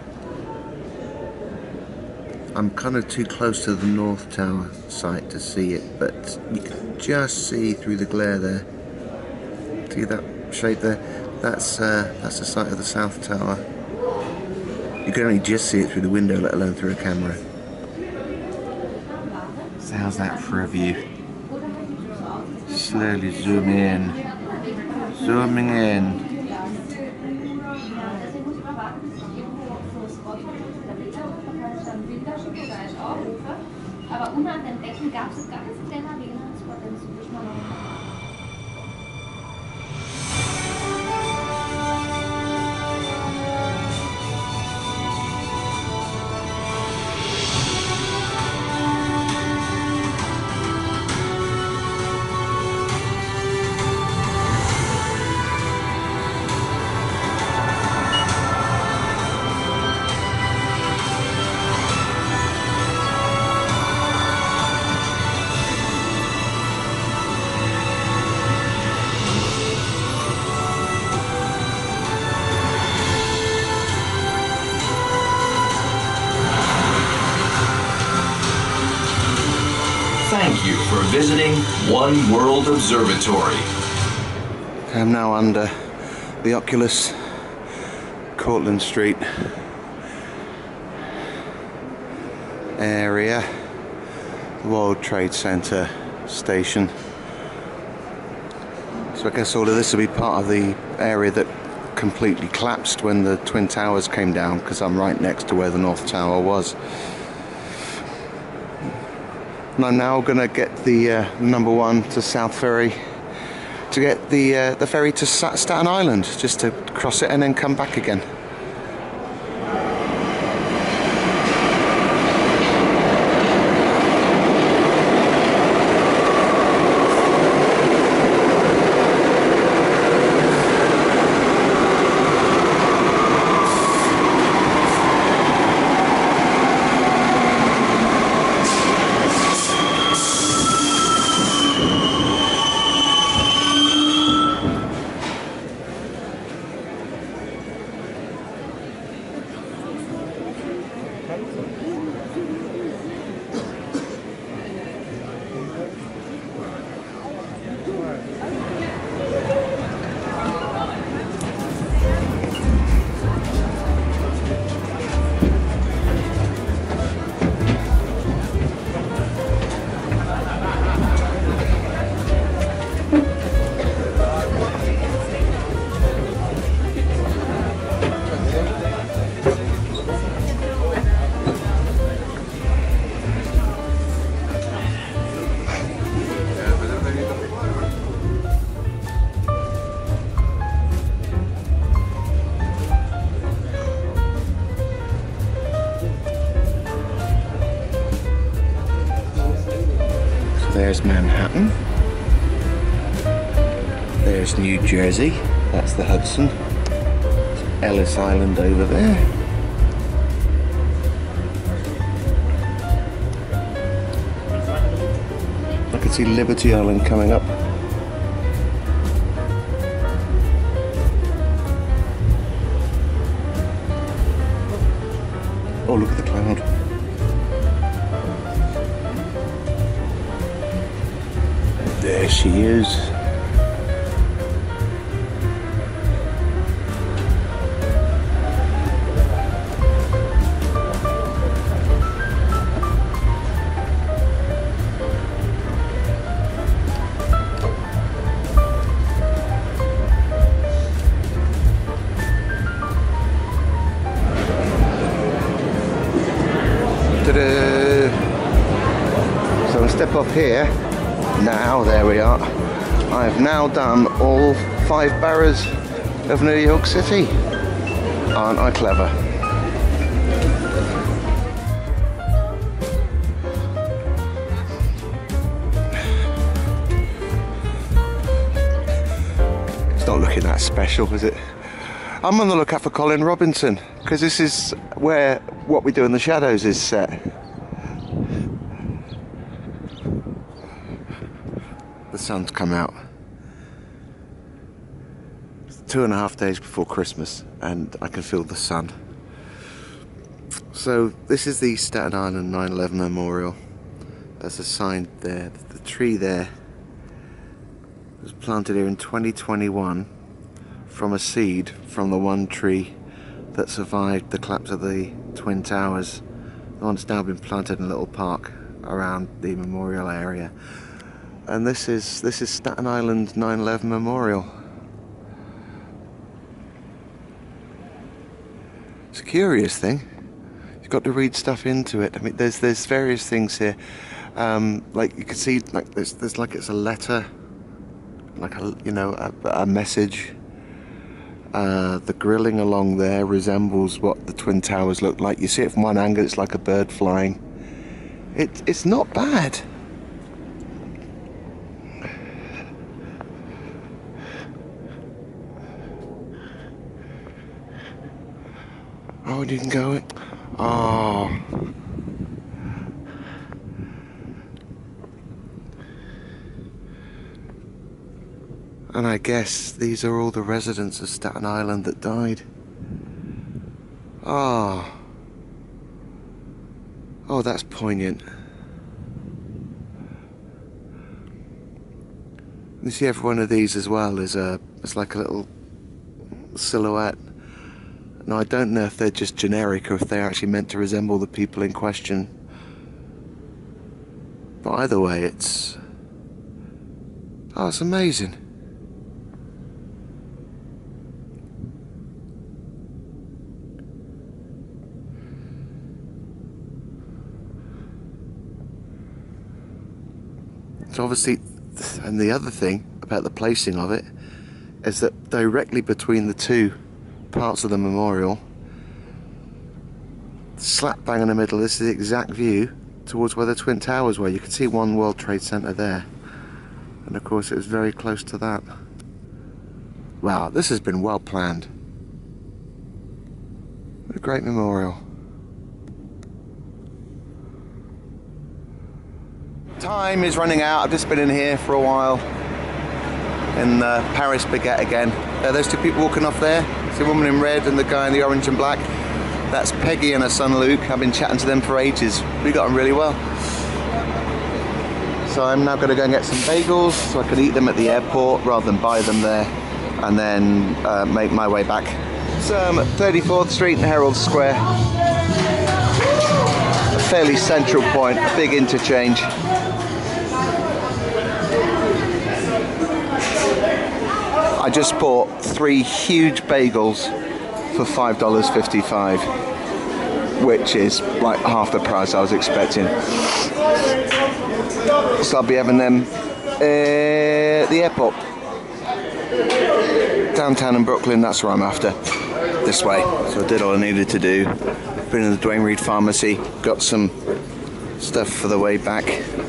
I'm kind of too close to the North Tower site to see it, but you can just see through the glare there. See that shape there? That's uh, that's the site of the South Tower. You can only just see it through the window, let alone through a camera. So how's that for a view? Slowly zoom in, zooming in. Aber unter den Decken gab es ganz kleine Erinnerungspotenzial. Thank you for visiting One World Observatory. I'm now under the Oculus, Cortlandt Street area, the World Trade Center station. So I guess all of this will be part of the area that completely collapsed when the Twin Towers came down, because I'm right next to where the North Tower was. And I'm now going to get the uh, number one to South Ferry to get the uh, the ferry to Staten Island, just to cross it and then come back again. There's Manhattan, there's New Jersey, that's the Hudson, there's Ellis Island over there. I can see Liberty Island coming up. Oh, look at the cloud. There she is. Ta-da! So I step up here. Now, there we are. I've now done all five boroughs of New York City. Aren't I clever? It's not looking that special, is it? I'm on the lookout for Colin Robinson, because this is where What We Do in the Shadows is set. The sun's come out. It's two and a half days before Christmas and I can feel the sun. So this is the Staten Island nine eleven Memorial. There's a sign there. The tree there was planted here in twenty twenty-one from a seed from the one tree that survived the collapse of the Twin Towers. The one's now been planted in a little park around the memorial area. And this is this is Staten Island nine eleven Memorial. It's a curious thing. You've got to read stuff into it. I mean, there's there's various things here. Um, like you can see, like there's there's like it's a letter, like a you know a, a message. Uh, the grilling along there resembles what the Twin Towers look like. You see it from one angle; it's like a bird flying. It it's not bad. Oh, you can go it. Oh. And I guess these are all the residents of Staten Island that died. Oh. Oh, that's poignant. You see every one of these as well is a, it's like a little silhouette. Now, I don't know if they're just generic or if they're actually meant to resemble the people in question. But either way, it's... Oh, it's amazing. So obviously, and the other thing about the placing of it is that directly between the two parts of the memorial, slap bang in the middle, this is the exact view towards where the Twin Towers were. You can see One World Trade Center there, and of course it was very close to that. Wow, this has been well planned. What a great memorial. Time is running out. I've just been in here for a while in uh, Paris Baguette again. Uh, those two people walking off there, it's the woman in red and the guy in the orange and black. That's Peggy and her son Luke. I've been chatting to them for ages. We got on really well. So I'm now going to go and get some bagels so I can eat them at the airport rather than buy them there, and then uh, make my way back. So I'm at thirty-fourth Street and Herald Square. A fairly central point, a big interchange. I just bought three huge bagels for five dollars fifty-five, which is like half the price I was expecting. So I'll be having them at the airport. Downtown in Brooklyn, that's where I'm after. This way. So I did all I needed to do. Been in the Duane Reade Pharmacy, got some stuff for the way back.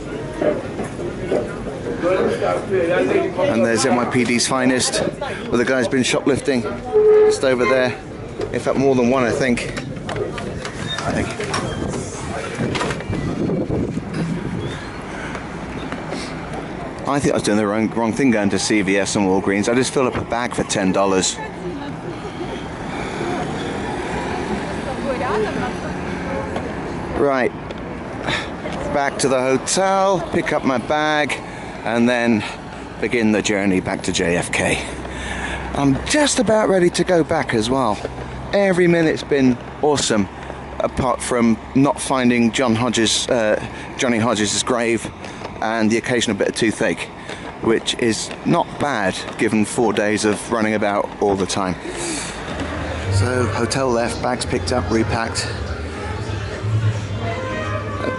And there's N Y P D's finest, where the guy's been shoplifting, just over there. In fact, more than one, I think. I think. I think I was doing the wrong, wrong thing going to C V S and Walgreens. I just filled up a bag for ten dollars. Right, back to the hotel, pick up my bag, and then begin the journey back to J F K. I'm just about ready to go back as well. Every minute's been awesome, apart from not finding John Hodges, uh, Johnny Hodges' grave and the occasional bit of toothache, which is not bad given four days of running about all the time. So, hotel left, bags picked up, repacked.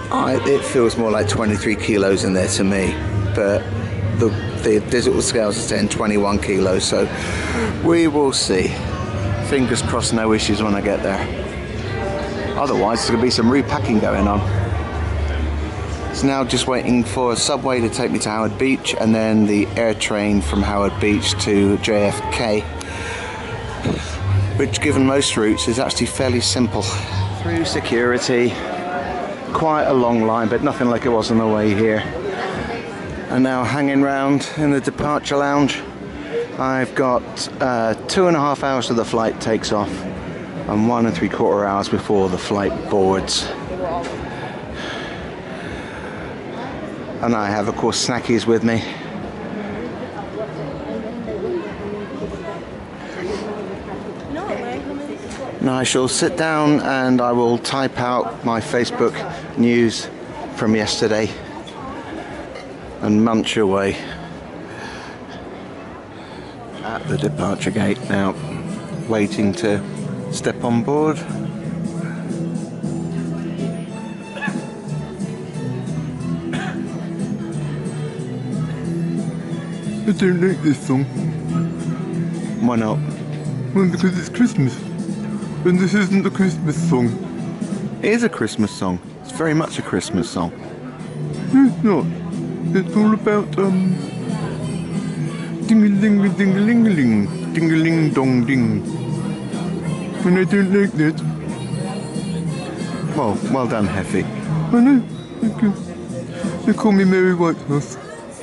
I, it feels more like twenty-three kilos in there to me, but the, the digital scales are saying twenty-one kilos, so we will see. Fingers crossed, no issues when I get there. Otherwise, there's going to be some repacking going on. It's now just waiting for a subway to take me to Howard Beach, and then the air train from Howard Beach to J F K, which, given most routes, is actually fairly simple. Through security, quite a long line, but nothing like it was on the way here. And now hanging around in the departure lounge. I've got uh, two and a half hours till the flight takes off, and one and three quarter hours before the flight boards. And I have, of course, snackies with me. Now I shall sit down and I will type out my Facebook news from yesterday and munch away at the departure gate now, waiting to step on board. I don't like this song. Why not? Well, because it's Christmas. And this isn't a Christmas song. It is a Christmas song. It's very much a Christmas song. No, it's not. It's all about, um... ding-a-ling-a-ding-a-ling-a-ling. Ding-a-ling-dong-ding. And I don't like that. Well, well done, Heffy. I know. Thank you. They call me Mary Whitehouse.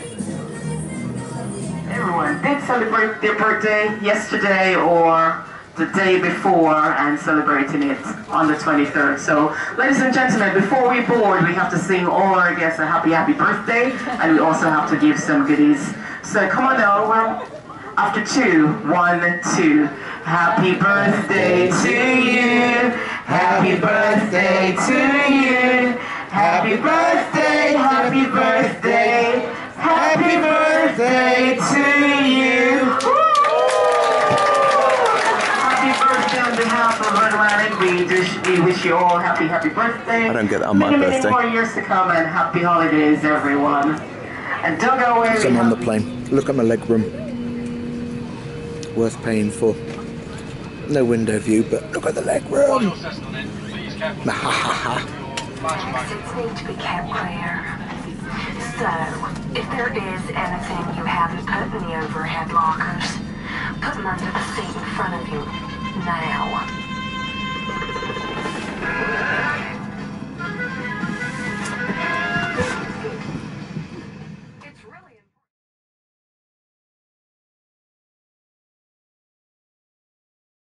Everyone did celebrate their birthday yesterday or the day before and celebrating it on the twenty-third. So, ladies and gentlemen, before we board, we have to sing all our guests a happy, happy birthday, and we also have to give some goodies. So come on now, we're after two, one, two. Happy birthday to you. Happy birthday to you. Happy birthday, happy birthday. Happy birthday to you. Happy birthday on behalf of Atlantic. We, wish, we wish you all happy, happy birthday. I don't get that on my many, birthday. Many more years to come, and happy holidays, everyone. And don't go away. So I'm on the plane. Look at my leg room. Worth paying for. No window view, but look at the leg room. Exits need to be kept clear. So, if there is anything you haven't put in the overhead lockers, put them under the seat in front of you now.